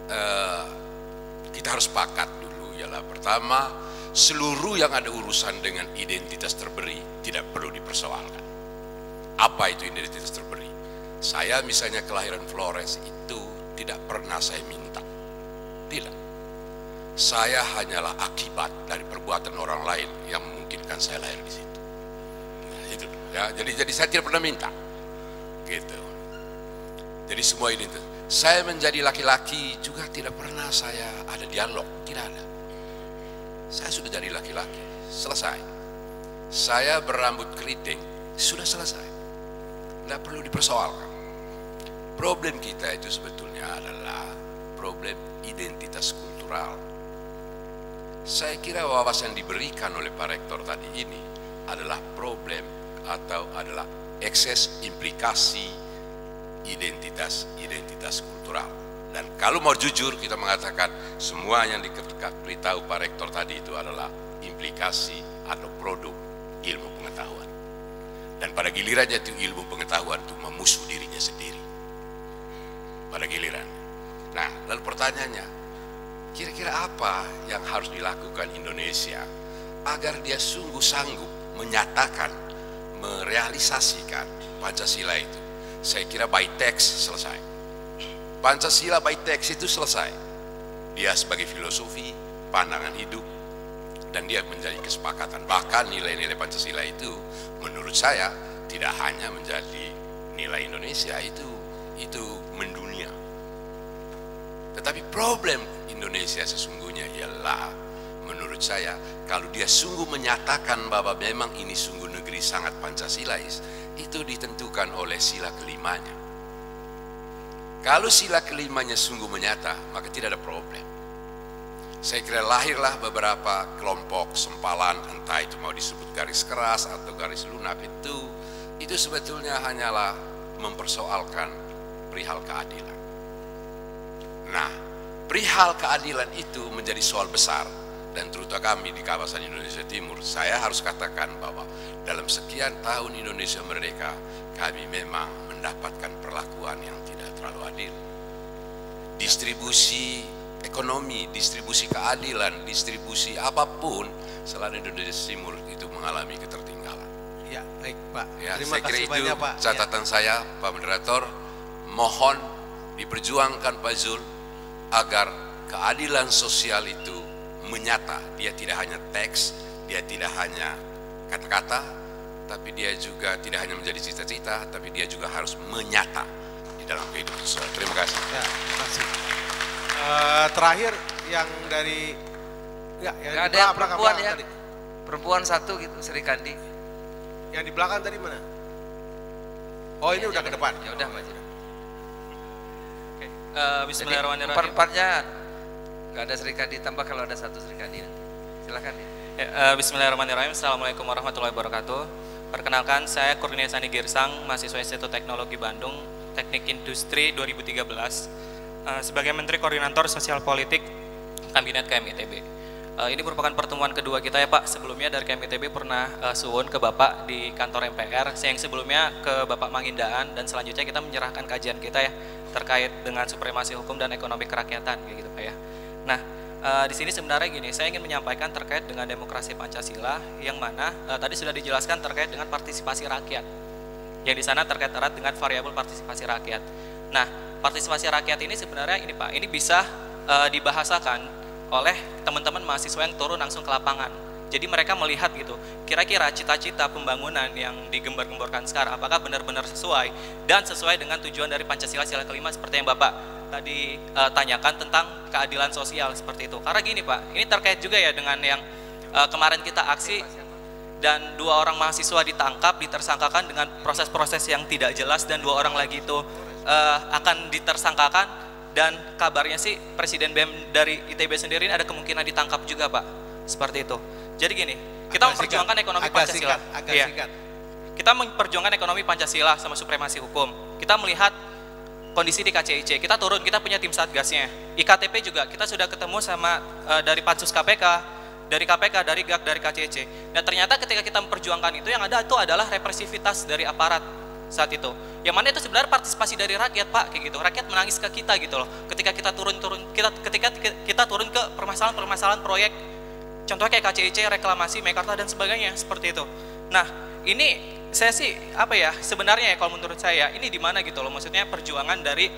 kita harus sepakat dulu. Ialah pertama, seluruh yang ada urusan dengan identitas terberi tidak perlu dipersoalkan. Apa itu identitas terberi? Saya misalnya kelahiran Flores itu tidak pernah saya minta. Tidak. Saya hanyalah akibat dari perbuatan orang lain yang memungkinkan saya lahir di situ. Nah, itu ya. Jadi saya tidak pernah minta. Gitu. Jadi semua identitas. Saya menjadi laki-laki juga tidak pernah saya ada dialog, tidak ada. Saya sudah jadi laki-laki, selesai. Saya berambut keriting, sudah selesai. Tidak perlu dipersoalkan. Problem kita itu sebetulnya adalah problem identitas kultural. Saya kira wawasan yang diberikan oleh Pak Rektor tadi ini adalah problem atau adalah ekses implikasi identitas kultural. Dan kalau mau jujur kita mengatakan semua yang diberitahu Pak Rektor tadi itu adalah implikasi atau produk ilmu pengetahuan. Dan pada gilirannya itu ilmu pengetahuan itu memusuh dirinya sendiri. Pada giliran. Nah, lalu pertanyaannya, kira-kira apa yang harus dilakukan Indonesia agar dia sungguh sanggup menyatakan, merealisasikan Pancasila itu? Saya kira by text selesai. Pancasila by text itu selesai. Dia sebagai filosofi, pandangan hidup, dan dia menjadi kesepakatan. Bahkan nilai-nilai Pancasila itu menurut saya tidak hanya menjadi nilai Indonesia, itu mendunia. Tetapi problem Indonesia sesungguhnya ialah menurut saya kalau dia sungguh menyatakan bahwa memang ini sungguh negeri sangat Pancasilais, itu ditentukan oleh sila kelimanya. Kalau sila kelimanya sungguh menyata, maka tidak ada problem. Saya kira lahirlah beberapa kelompok sempalan, entah itu mau disebut garis keras atau garis lunak, itu sebetulnya hanyalah mempersoalkan perihal keadilan. Nah, perihal keadilan itu menjadi soal besar, dan terutama kami di kawasan Indonesia Timur, saya harus katakan bahwa dalam sekian tahun Indonesia merdeka, kami memang mendapatkan perlakuan yang tidak terlalu adil. Distribusi ekonomi, distribusi keadilan, distribusi apapun selain Indonesia Timur itu mengalami ketertinggalan. Ya, baik Pak. Ya, Terima saya kira kasih itu banyak Pak. catatan saya, Pak Moderator. Mohon diperjuangkan Pak Zul agar keadilan sosial itu menyata. Dia tidak hanya teks, dia tidak hanya kata-kata, tapi dia juga tidak hanya menjadi cita-cita, tapi dia juga harus menyata di dalam kehidupan sosial. Terima kasih. Ya, terima kasih. Terakhir yang dari yang ada yang perempuan ya, perempuan satu gitu, Sri Kandi. Yang di belakang tadi mana? Oh, ini udah ke depan. Ya udah maju. Oke. Bismillahirrahmanirrahim. Empat-empatnya nggak ada Sri Kandi, tambah kalau ada satu Sri Kandi. Silakan ya. Bismillahirrahmanirrahim. Assalamualaikum warahmatullahi wabarakatuh. Perkenalkan, saya Kurniasani Girsang, mahasiswa Institut Teknologi Bandung, Teknik Industri 2013, sebagai Menteri Koordinator Sosial Politik Kabinet KMITB. Ini merupakan pertemuan kedua kita ya Pak. Sebelumnya dari KMITB pernah suwun ke Bapak di kantor MPR, yang sebelumnya ke Bapak Mangindaan, dan selanjutnya kita menyerahkan kajian kita ya terkait dengan supremasi hukum dan ekonomi kerakyatan kayak gitu Pak ya. Nah, di sini sebenarnya gini, saya ingin menyampaikan terkait dengan demokrasi Pancasila, yang mana tadi sudah dijelaskan terkait dengan partisipasi rakyat. Yang di sana terkait erat dengan variabel partisipasi rakyat. Nah, partisipasi rakyat ini sebenarnya ini Pak, ini bisa dibahasakan oleh teman-teman mahasiswa yang turun langsung ke lapangan. Jadi mereka melihat gitu, kira-kira cita-cita pembangunan yang digembar-gemborkan sekarang apakah benar-benar sesuai dan sesuai dengan tujuan dari Pancasila sila kelima seperti yang Bapak tadi tanyakan tentang keadilan sosial seperti itu. Karena gini Pak, ini terkait juga ya dengan yang kemarin kita aksi dan 2 orang mahasiswa ditangkap, ditersangkakan dengan proses-proses yang tidak jelas, dan 2 orang lagi itu akan ditersangkakan. Dan kabarnya sih Presiden BEM dari ITB sendiri ada kemungkinan ditangkap juga Pak, seperti itu. Jadi gini, kita memperjuangkan ekonomi Pancasila. Kita memperjuangkan ekonomi Pancasila sama supremasi hukum. Kita melihat kondisi di KCIC, kita turun, kita punya tim satgasnya. IKTP juga, kita sudah ketemu sama dari Pansus KPK, dari KPK, dari GAK, dari KCIC. Dan ternyata ketika kita memperjuangkan itu, yang ada itu adalah represivitas dari aparat saat itu. Yang mana itu sebenarnya partisipasi dari rakyat, Pak, kayak gitu. Rakyat menangis ke kita gitu loh. Ketika kita ketika kita turun ke permasalahan-permasalahan proyek, contohnya kayak KCIC, reklamasi, Meikarta dan sebagainya, seperti itu. Nah, ini saya sih sebenarnya ya kalau menurut saya ini di mana gitu loh, maksudnya perjuangan dari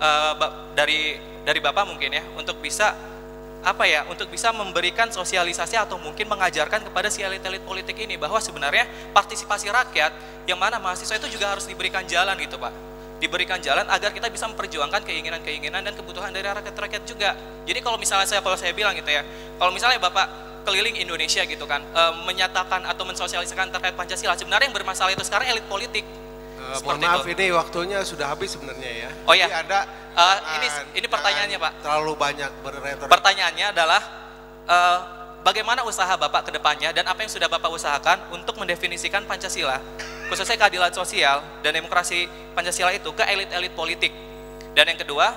Bapak mungkin ya untuk bisa untuk bisa memberikan sosialisasi atau mungkin mengajarkan kepada si elit-elit politik ini bahwa sebenarnya partisipasi rakyat yang mana mahasiswa itu juga harus diberikan jalan gitu, Pak. Diberikan jalan agar kita bisa memperjuangkan keinginan-keinginan dan kebutuhan dari rakyat-rakyat juga. Jadi kalau misalnya saya bilang gitu ya, kalau misalnya Bapak keliling Indonesia gitu kan, menyatakan atau mensosialisasikan terkait Pancasila, sebenarnya yang bermasalah itu sekarang elit politik. Mohon maaf, ini waktunya sudah habis sebenarnya ya. Oh ya, ini pertanyaannya Pak. Terlalu banyak berretor. Pertanyaannya adalah bagaimana usaha Bapak ke depannya dan apa yang sudah Bapak usahakan untuk mendefinisikan Pancasila, khususnya keadilan sosial dan demokrasi Pancasila itu ke elit-elit politik. Dan yang kedua,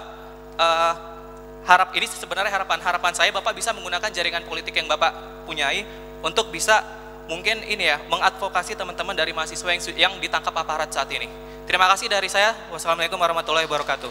ini sebenarnya harapan saya Bapak bisa menggunakan jaringan politik yang Bapak punyai untuk bisa mungkin mengadvokasi teman-teman dari mahasiswa yang ditangkap aparat saat ini. Terima kasih dari saya. Wassalamualaikum warahmatullahi wabarakatuh.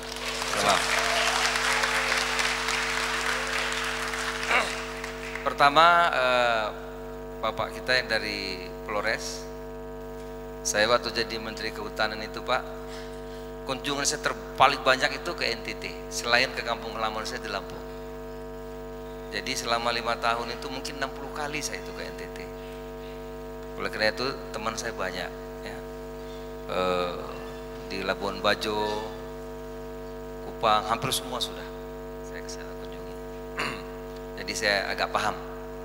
Pertama, Bapak kita yang dari Flores, saya waktu jadi Menteri Kehutanan itu Pak, kunjungan saya paling banyak itu ke NTT, selain ke kampung halaman saya di Lampung. Jadi selama 5 tahun itu mungkin 60 kali saya itu ke NTT. Oleh karena itu teman saya banyak ya. Di Labuan Bajo, Kupang, hampir semua sudah saya kesana kunjungi. Jadi saya agak paham.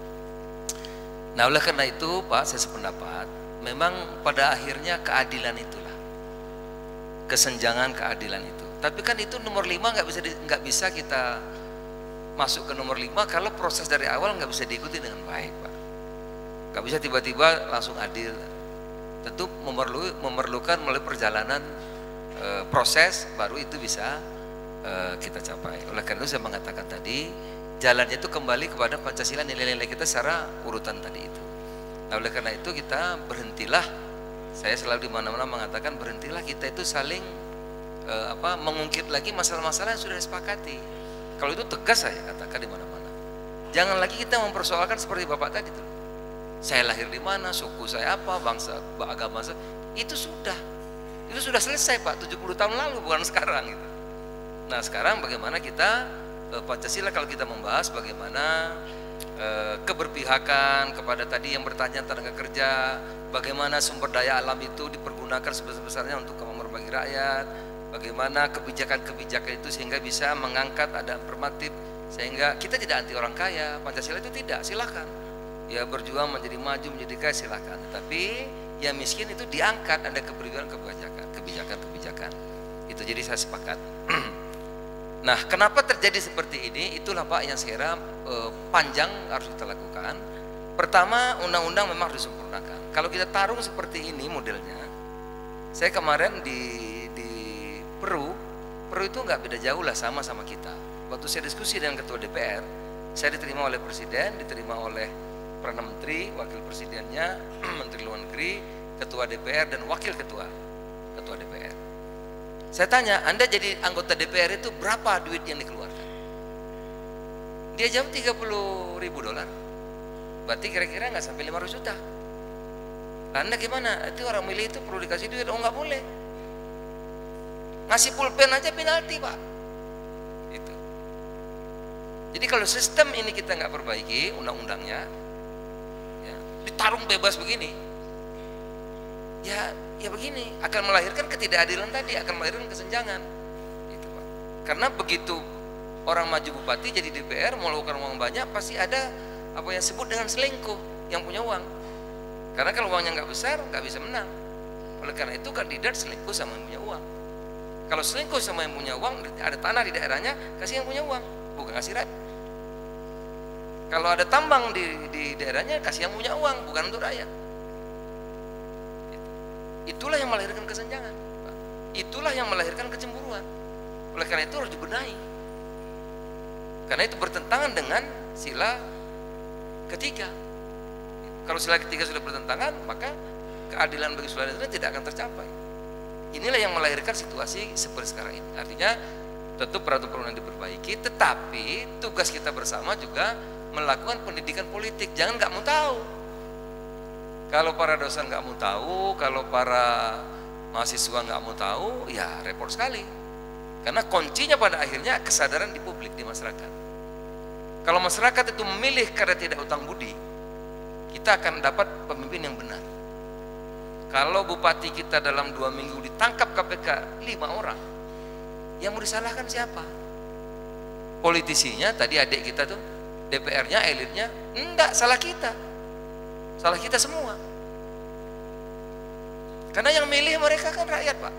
Nah oleh karena itu Pak, saya sependapat, memang pada akhirnya keadilan itulah, kesenjangan keadilan itu. Tapi kan itu nomor 5 nggak bisa kita masuk ke nomor 5 kalau proses dari awal nggak bisa diikuti dengan baik, Pak. Nggak bisa tiba-tiba langsung adil. Tentu memerlukan melalui perjalanan proses baru itu bisa kita capai. Oleh karena itu saya mengatakan tadi, jalannya itu kembali kepada Pancasila, nilai-nilai kita secara urutan tadi itu. Nah oleh karena itu kita berhentilah, saya selalu di mana-mana mengatakan berhentilah kita itu saling mengungkit lagi masalah-masalah yang sudah disepakati. Kalau itu tegas saya katakan di mana-mana. Jangan lagi kita mempersoalkan seperti Bapak tadi tuh. Saya lahir di mana, suku saya apa, bangsa, agama saya, itu sudah selesai Pak, 70 tahun lalu, bukan sekarang gitu. Nah sekarang bagaimana kita Pancasila, kalau kita membahas bagaimana keberpihakan kepada tadi yang bertanya tenaga kerja, bagaimana sumber daya alam itu dipergunakan sebesar-besarnya untuk kemakmuran bagi rakyat, bagaimana kebijakan-kebijakan itu sehingga bisa mengangkat ada normatif, sehingga kita tidak anti orang kaya. Pancasila itu tidak, silahkan ya berjuang menjadi maju, menjadi kaya, silahkan. Tetapi yang miskin itu diangkat, ada kebijakan itu. Jadi saya sepakat. Nah kenapa terjadi seperti ini, itulah Pak yang saya kira panjang harus kita lakukan. Pertama, undang-undang memang harus disempurnakan. Kalau kita tarung seperti ini modelnya, saya kemarin di Peru itu nggak beda jauh lah, sama kita. Waktu saya diskusi dengan ketua DPR, saya diterima oleh presiden, diterima oleh Perdana Menteri, wakil presidennya, Menteri Luar Negeri, ketua DPR dan wakil ketua DPR. Saya tanya, Anda jadi anggota DPR itu berapa duit yang dikeluarkan? Dia jawab $30.000. Berarti kira-kira nggak sampai 500 juta. Anda gimana? Itu orang milih itu perlu dikasih duit? Oh nggak boleh. Ngasih pulpen aja penalti Pak. Itu. Jadi kalau sistem ini kita nggak perbaiki undang-undangnya, ya, ditarung bebas begini, ya begini akan melahirkan ketidakadilan tadi, akan melahirkan kesenjangan. Itu Pak. Karena begitu orang maju bupati jadi DPR melakukan uang banyak, pasti ada apa yang disebut dengan selingkuh yang punya uang. Karena kalau uangnya nggak besar nggak bisa menang. Oleh karena itu kandidat selingkuh sama yang punya uang. Kalau selingkuh sama yang punya uang, ada tanah di daerahnya, kasih yang punya uang, bukan kasih rakyat. Kalau ada tambang di daerahnya, kasih yang punya uang, bukan untuk rakyat. Itulah yang melahirkan kesenjangan. Itulah yang melahirkan kecemburuan. Oleh karena itu harus dibenahi. Karena itu bertentangan dengan sila ketiga. Kalau sila ketiga sudah bertentangan, maka keadilan bagi seluruh Indonesia tidak akan tercapai. Inilah yang melahirkan situasi seperti sekarang ini. Artinya tentu peraturan diperbaiki, tetapi tugas kita bersama juga melakukan pendidikan politik. Jangan nggak mau tahu. Kalau para dosen nggak mau tahu, kalau para mahasiswa nggak mau tahu, ya repot sekali. Karena kuncinya pada akhirnya kesadaran di publik, di masyarakat. Kalau masyarakat itu memilih karena tidak utang budi, kita akan dapat pemimpin yang benar. Kalau bupati kita dalam 2 minggu ditangkap KPK 5 orang, yang mau disalahkan siapa? Politisinya, tadi adik kita tuh, DPR-nya, elitnya, enggak, salah kita. Salah kita semua. Karena yang milih mereka kan rakyat, Pak.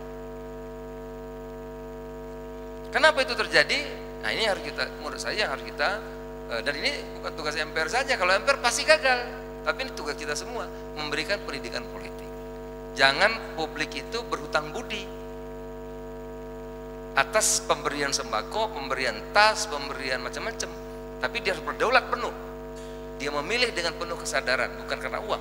Kenapa itu terjadi? Nah, ini harus kita, menurut saya harus kita, dan ini bukan tugas MPR saja. Kalau MPR pasti gagal, tapi ini tugas kita semua, memberikan pendidikan politik. Jangan publik itu berhutang budi atas pemberian sembako, pemberian tas, pemberian macam-macam. Tapi dia harus berdaulat penuh. Dia memilih dengan penuh kesadaran, bukan karena uang.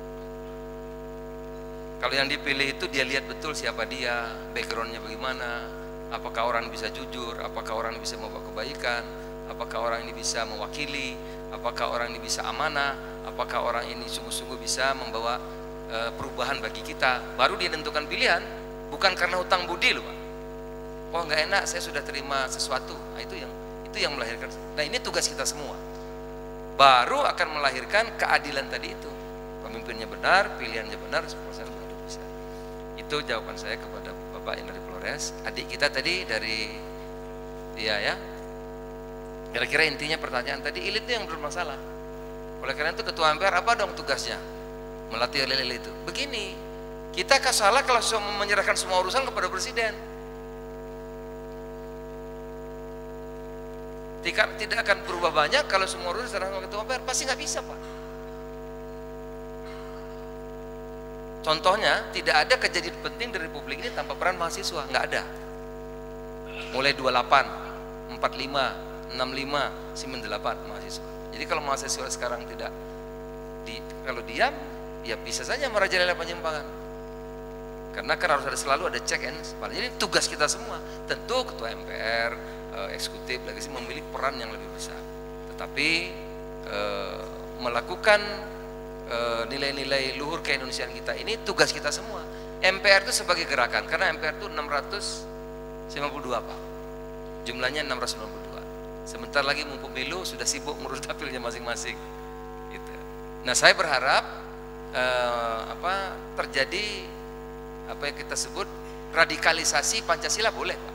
Kalau yang dipilih itu dia lihat betul siapa dia, backgroundnya bagaimana, apakah orang bisa jujur, apakah orang bisa membawa kebaikan, apakah orang ini bisa mewakili, apakah orang ini bisa amanah, apakah orang ini sungguh-sungguh bisa membawa perubahan bagi kita. Baru dia tentukan pilihan, bukan karena hutang budi loh, Pak. Oh nggak enak, saya sudah terima sesuatu. Nah, itu yang melahirkan. Nah, ini tugas kita semua. Baru akan melahirkan keadilan tadi itu. Pemimpinnya benar, pilihannya benar, proses baru bisa. Itu jawaban saya kepada Bapak yang dari Flores. Adik kita tadi dari ya. Kira-kira intinya pertanyaan tadi, elit itu yang bermasalah. Oleh karena itu ketua MPR apa dong tugasnya? Melatih elit itu. Begini, kita salah kalau menyerahkan semua urusan kepada presiden. Tidak akan berubah banyak kalau semua urusan diserahkan ketua MPR, pasti nggak bisa, Pak. Contohnya, tidak ada kejadian penting dari Republik ini tanpa peran mahasiswa, nggak ada. Mulai 28, 45, 65, 98 mahasiswa. Jadi kalau mahasiswa sekarang kalau diam, ya bisa saja merajalela penyimpangan. Karena kan harus selalu ada check and balance. Jadi tugas kita semua, tentu ketua MPR, eksekutif, legislatif memiliki peran yang lebih besar. Tetapi melakukan nilai-nilai luhur keindonesiaan kita ini tugas kita semua. MPR itu sebagai gerakan, karena MPR itu 652, Pak. Jumlahnya 692. Sebentar lagi mau pemilu, sudah sibuk ngurus dapilnya masing-masing. Gitu. Nah, saya berharap terjadi apa yang kita sebut radikalisasi Pancasila, boleh, Pak.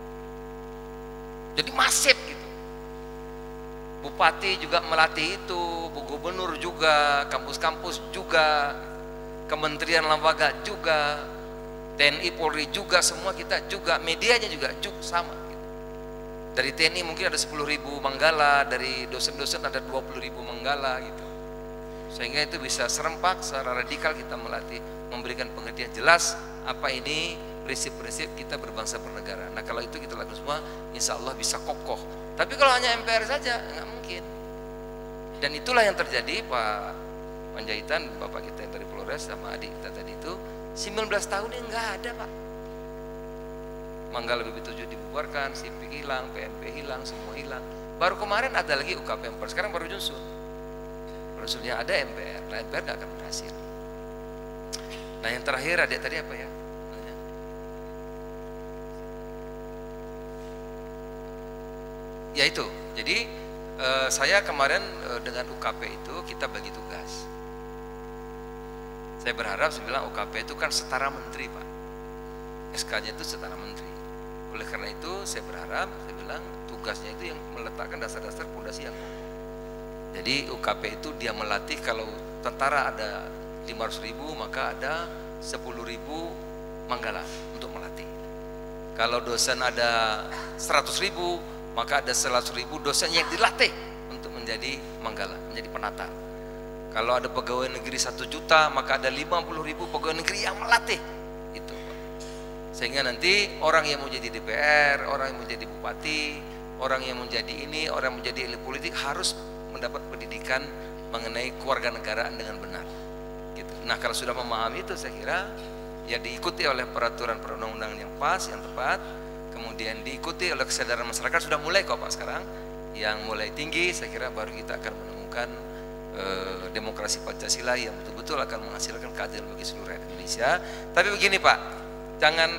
Jadi masif gitu. Bupati juga melatih itu, gubernur juga, kampus-kampus juga, kementerian lembaga juga, TNI Polri juga, semua kita juga, medianya juga sama gitu. Dari TNI mungkin ada 10.000 manggala, dari dosen-dosen ada 20.000 manggala gitu. Sehingga itu bisa serempak, secara radikal kita melatih, memberikan pengertian jelas apa ini prinsip-prinsip kita berbangsa bernegara. Nah, kalau itu kita lakukan semua, insya Allah bisa kokoh. Tapi kalau hanya MPR saja, nggak mungkin. Dan itulah yang terjadi, Pak Panjaitan, Bapak kita yang dari Flores sama adik kita tadi itu, 19 tahun ini nggak ada, Pak. Manggala BB7 dibubarkan, SIPIK hilang, PMP hilang, semua hilang. Baru kemarin ada lagi UKP MPR, sekarang baru nyusul. Maksudnya ada MPR, nah MPR nggak akan berhasil. Nah, yang terakhir adik tadi apa ya? Ya itu, jadi saya kemarin dengan UKP itu kita bagi tugas. Saya berharap, saya bilang UKP itu kan setara menteri, Pak. SK-nya itu setara menteri. Oleh karena itu saya berharap, saya bilang tugasnya itu yang meletakkan dasar-dasar fondasi yang kokoh. Jadi UKP itu dia melatih, kalau tentara ada 500.000, maka ada 10.000 manggala untuk melatih. Kalau dosen ada 100.000, maka ada 100.000 dosen yang dilatih untuk menjadi manggala, menjadi penata. Kalau ada pegawai negeri 1 juta, maka ada 50.000 pegawai negeri yang melatih. Itu, Pak. Sehingga nanti orang yang mau jadi DPR, orang yang mau jadi bupati, orang yang mau jadi ini, orang yang mau jadi elit politik harus mendapat pendidikan mengenai kewarganegaraan dengan benar. Gitu. Nah, kalau sudah memahami itu, saya kira ya diikuti oleh peraturan perundang-undangan yang pas, yang tepat, kemudian diikuti oleh kesadaran masyarakat. Sudah mulai kok Pak sekarang, yang mulai tinggi, saya kira baru kita akan menemukan demokrasi Pancasila yang betul-betul akan menghasilkan keadilan bagi seluruh rakyat Indonesia. Tapi begini Pak, jangan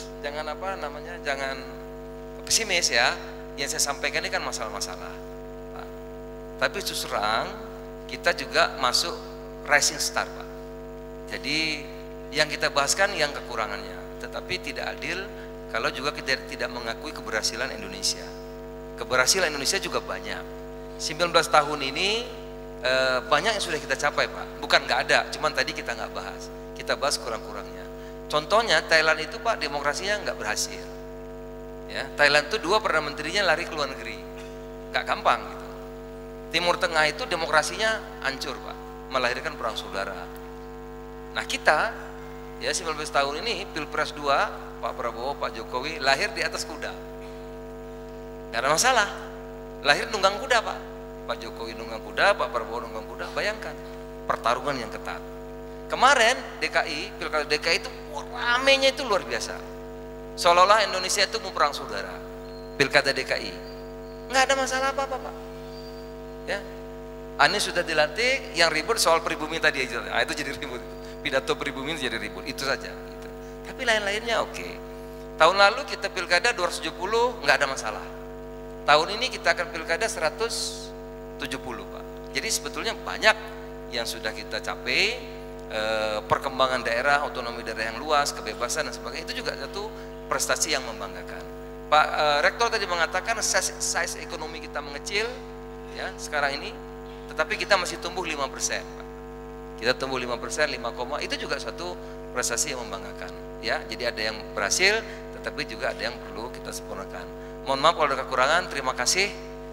jangan pesimis ya. Yang saya sampaikan ini kan masalah-masalah, Pak. Tapi terus terang kita juga masuk rising star, Pak. Jadi yang kita bahaskan yang kekurangannya, tetapi tidak adil kalau juga kita tidak mengakui keberhasilan Indonesia. Keberhasilan Indonesia juga banyak. 19 tahun ini banyak yang sudah kita capai, Pak. Bukan nggak ada, cuman tadi kita nggak bahas. Kita bahas kurang-kurangnya. Contohnya Thailand itu Pak, demokrasinya nggak berhasil. Ya, Thailand itu 2 perdana menterinya lari ke luar negeri, nggak gampang gitu. Timur Tengah itu demokrasinya hancur Pak, melahirkan perang saudara. Nah kita, ya 19 tahun ini Pilpres 2, Pak Prabowo, Pak Jokowi lahir di atas kuda, nggak ada masalah. Lahir nunggang kuda Pak, Pak Jokowi nunggang kuda, Pak Prabowo nunggang kuda. Bayangkan pertarungan yang ketat. Kemarin DKI, Pilkada DKI itu ramenya itu luar biasa. Seolah-olah Indonesia itu mau perang saudara. Pilkada DKI nggak ada masalah apa-apa Pak. Ya, Anies sudah dilantik, yang ribut soal pribumi tadi aja. Nah, itu jadi ribut. Pidato pribumi jadi ribut, itu saja. Gitu. Tapi lain-lainnya oke. Tahun lalu kita pilkada 270 nggak ada masalah. Tahun ini kita akan pilkada 170 Pak. Jadi sebetulnya banyak yang sudah kita capai, perkembangan daerah, otonomi daerah yang luas, kebebasan dan sebagainya, itu juga satu prestasi yang membanggakan. Pak Rektor tadi mengatakan size ekonomi kita mengecil, ya sekarang ini, tetapi kita masih tumbuh 5%, Pak. Kita tumbuh 5%, 5, itu juga satu prestasi yang membanggakan. Ya, jadi ada yang berhasil, tetapi juga ada yang perlu kita sempurnakan. Mohon maaf kalau ada kekurangan. Terima kasih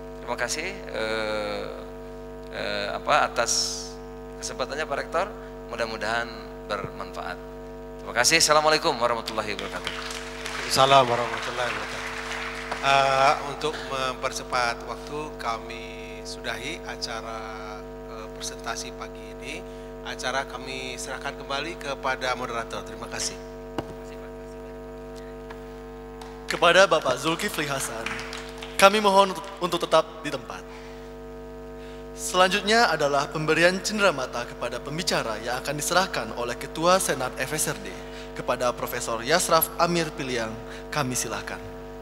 atas kesempatannya Pak Rektor. Mudah-mudahan bermanfaat. Terima kasih. Assalamualaikum warahmatullahi wabarakatuh. Assalamualaikum warahmatullahi wabarakatuh. Untuk mempercepat waktu, kami sudahi acara presentasi pagi ini. Acara kami serahkan kembali kepada moderator. Terima kasih. Kepada Bapak Zulkifli Hasan, kami mohon untuk tetap di tempat. Selanjutnya adalah pemberian cenderamata kepada pembicara yang akan diserahkan oleh Ketua Senat FSRD kepada Profesor Yasraf Amir Piliang. Kami silakan.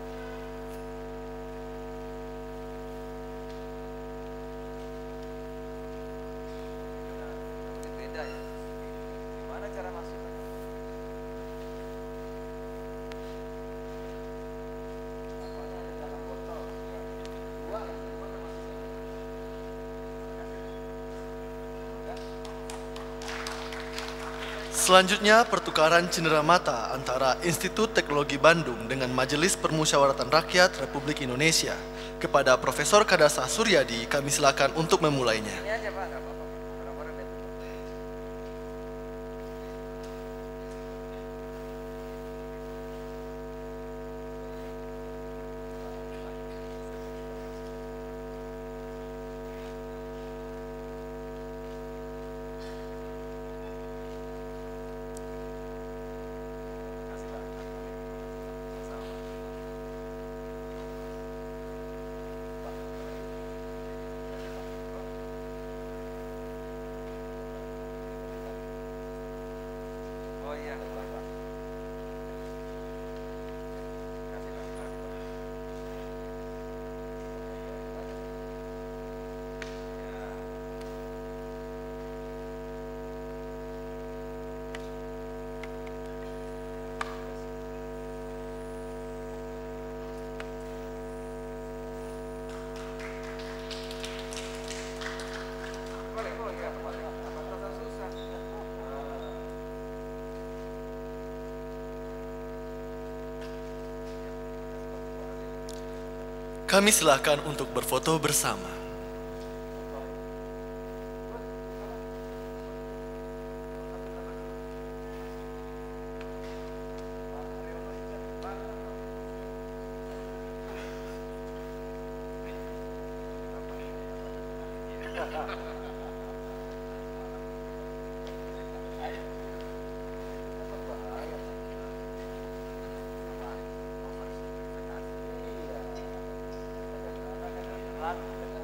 Selanjutnya, pertukaran cenderamata antara Institut Teknologi Bandung dengan Majelis Permusyawaratan Rakyat Republik Indonesia kepada Profesor Kadasa Suryadi. Kami silakan untuk memulainya. Kami silakan untuk berfoto bersama. Lalu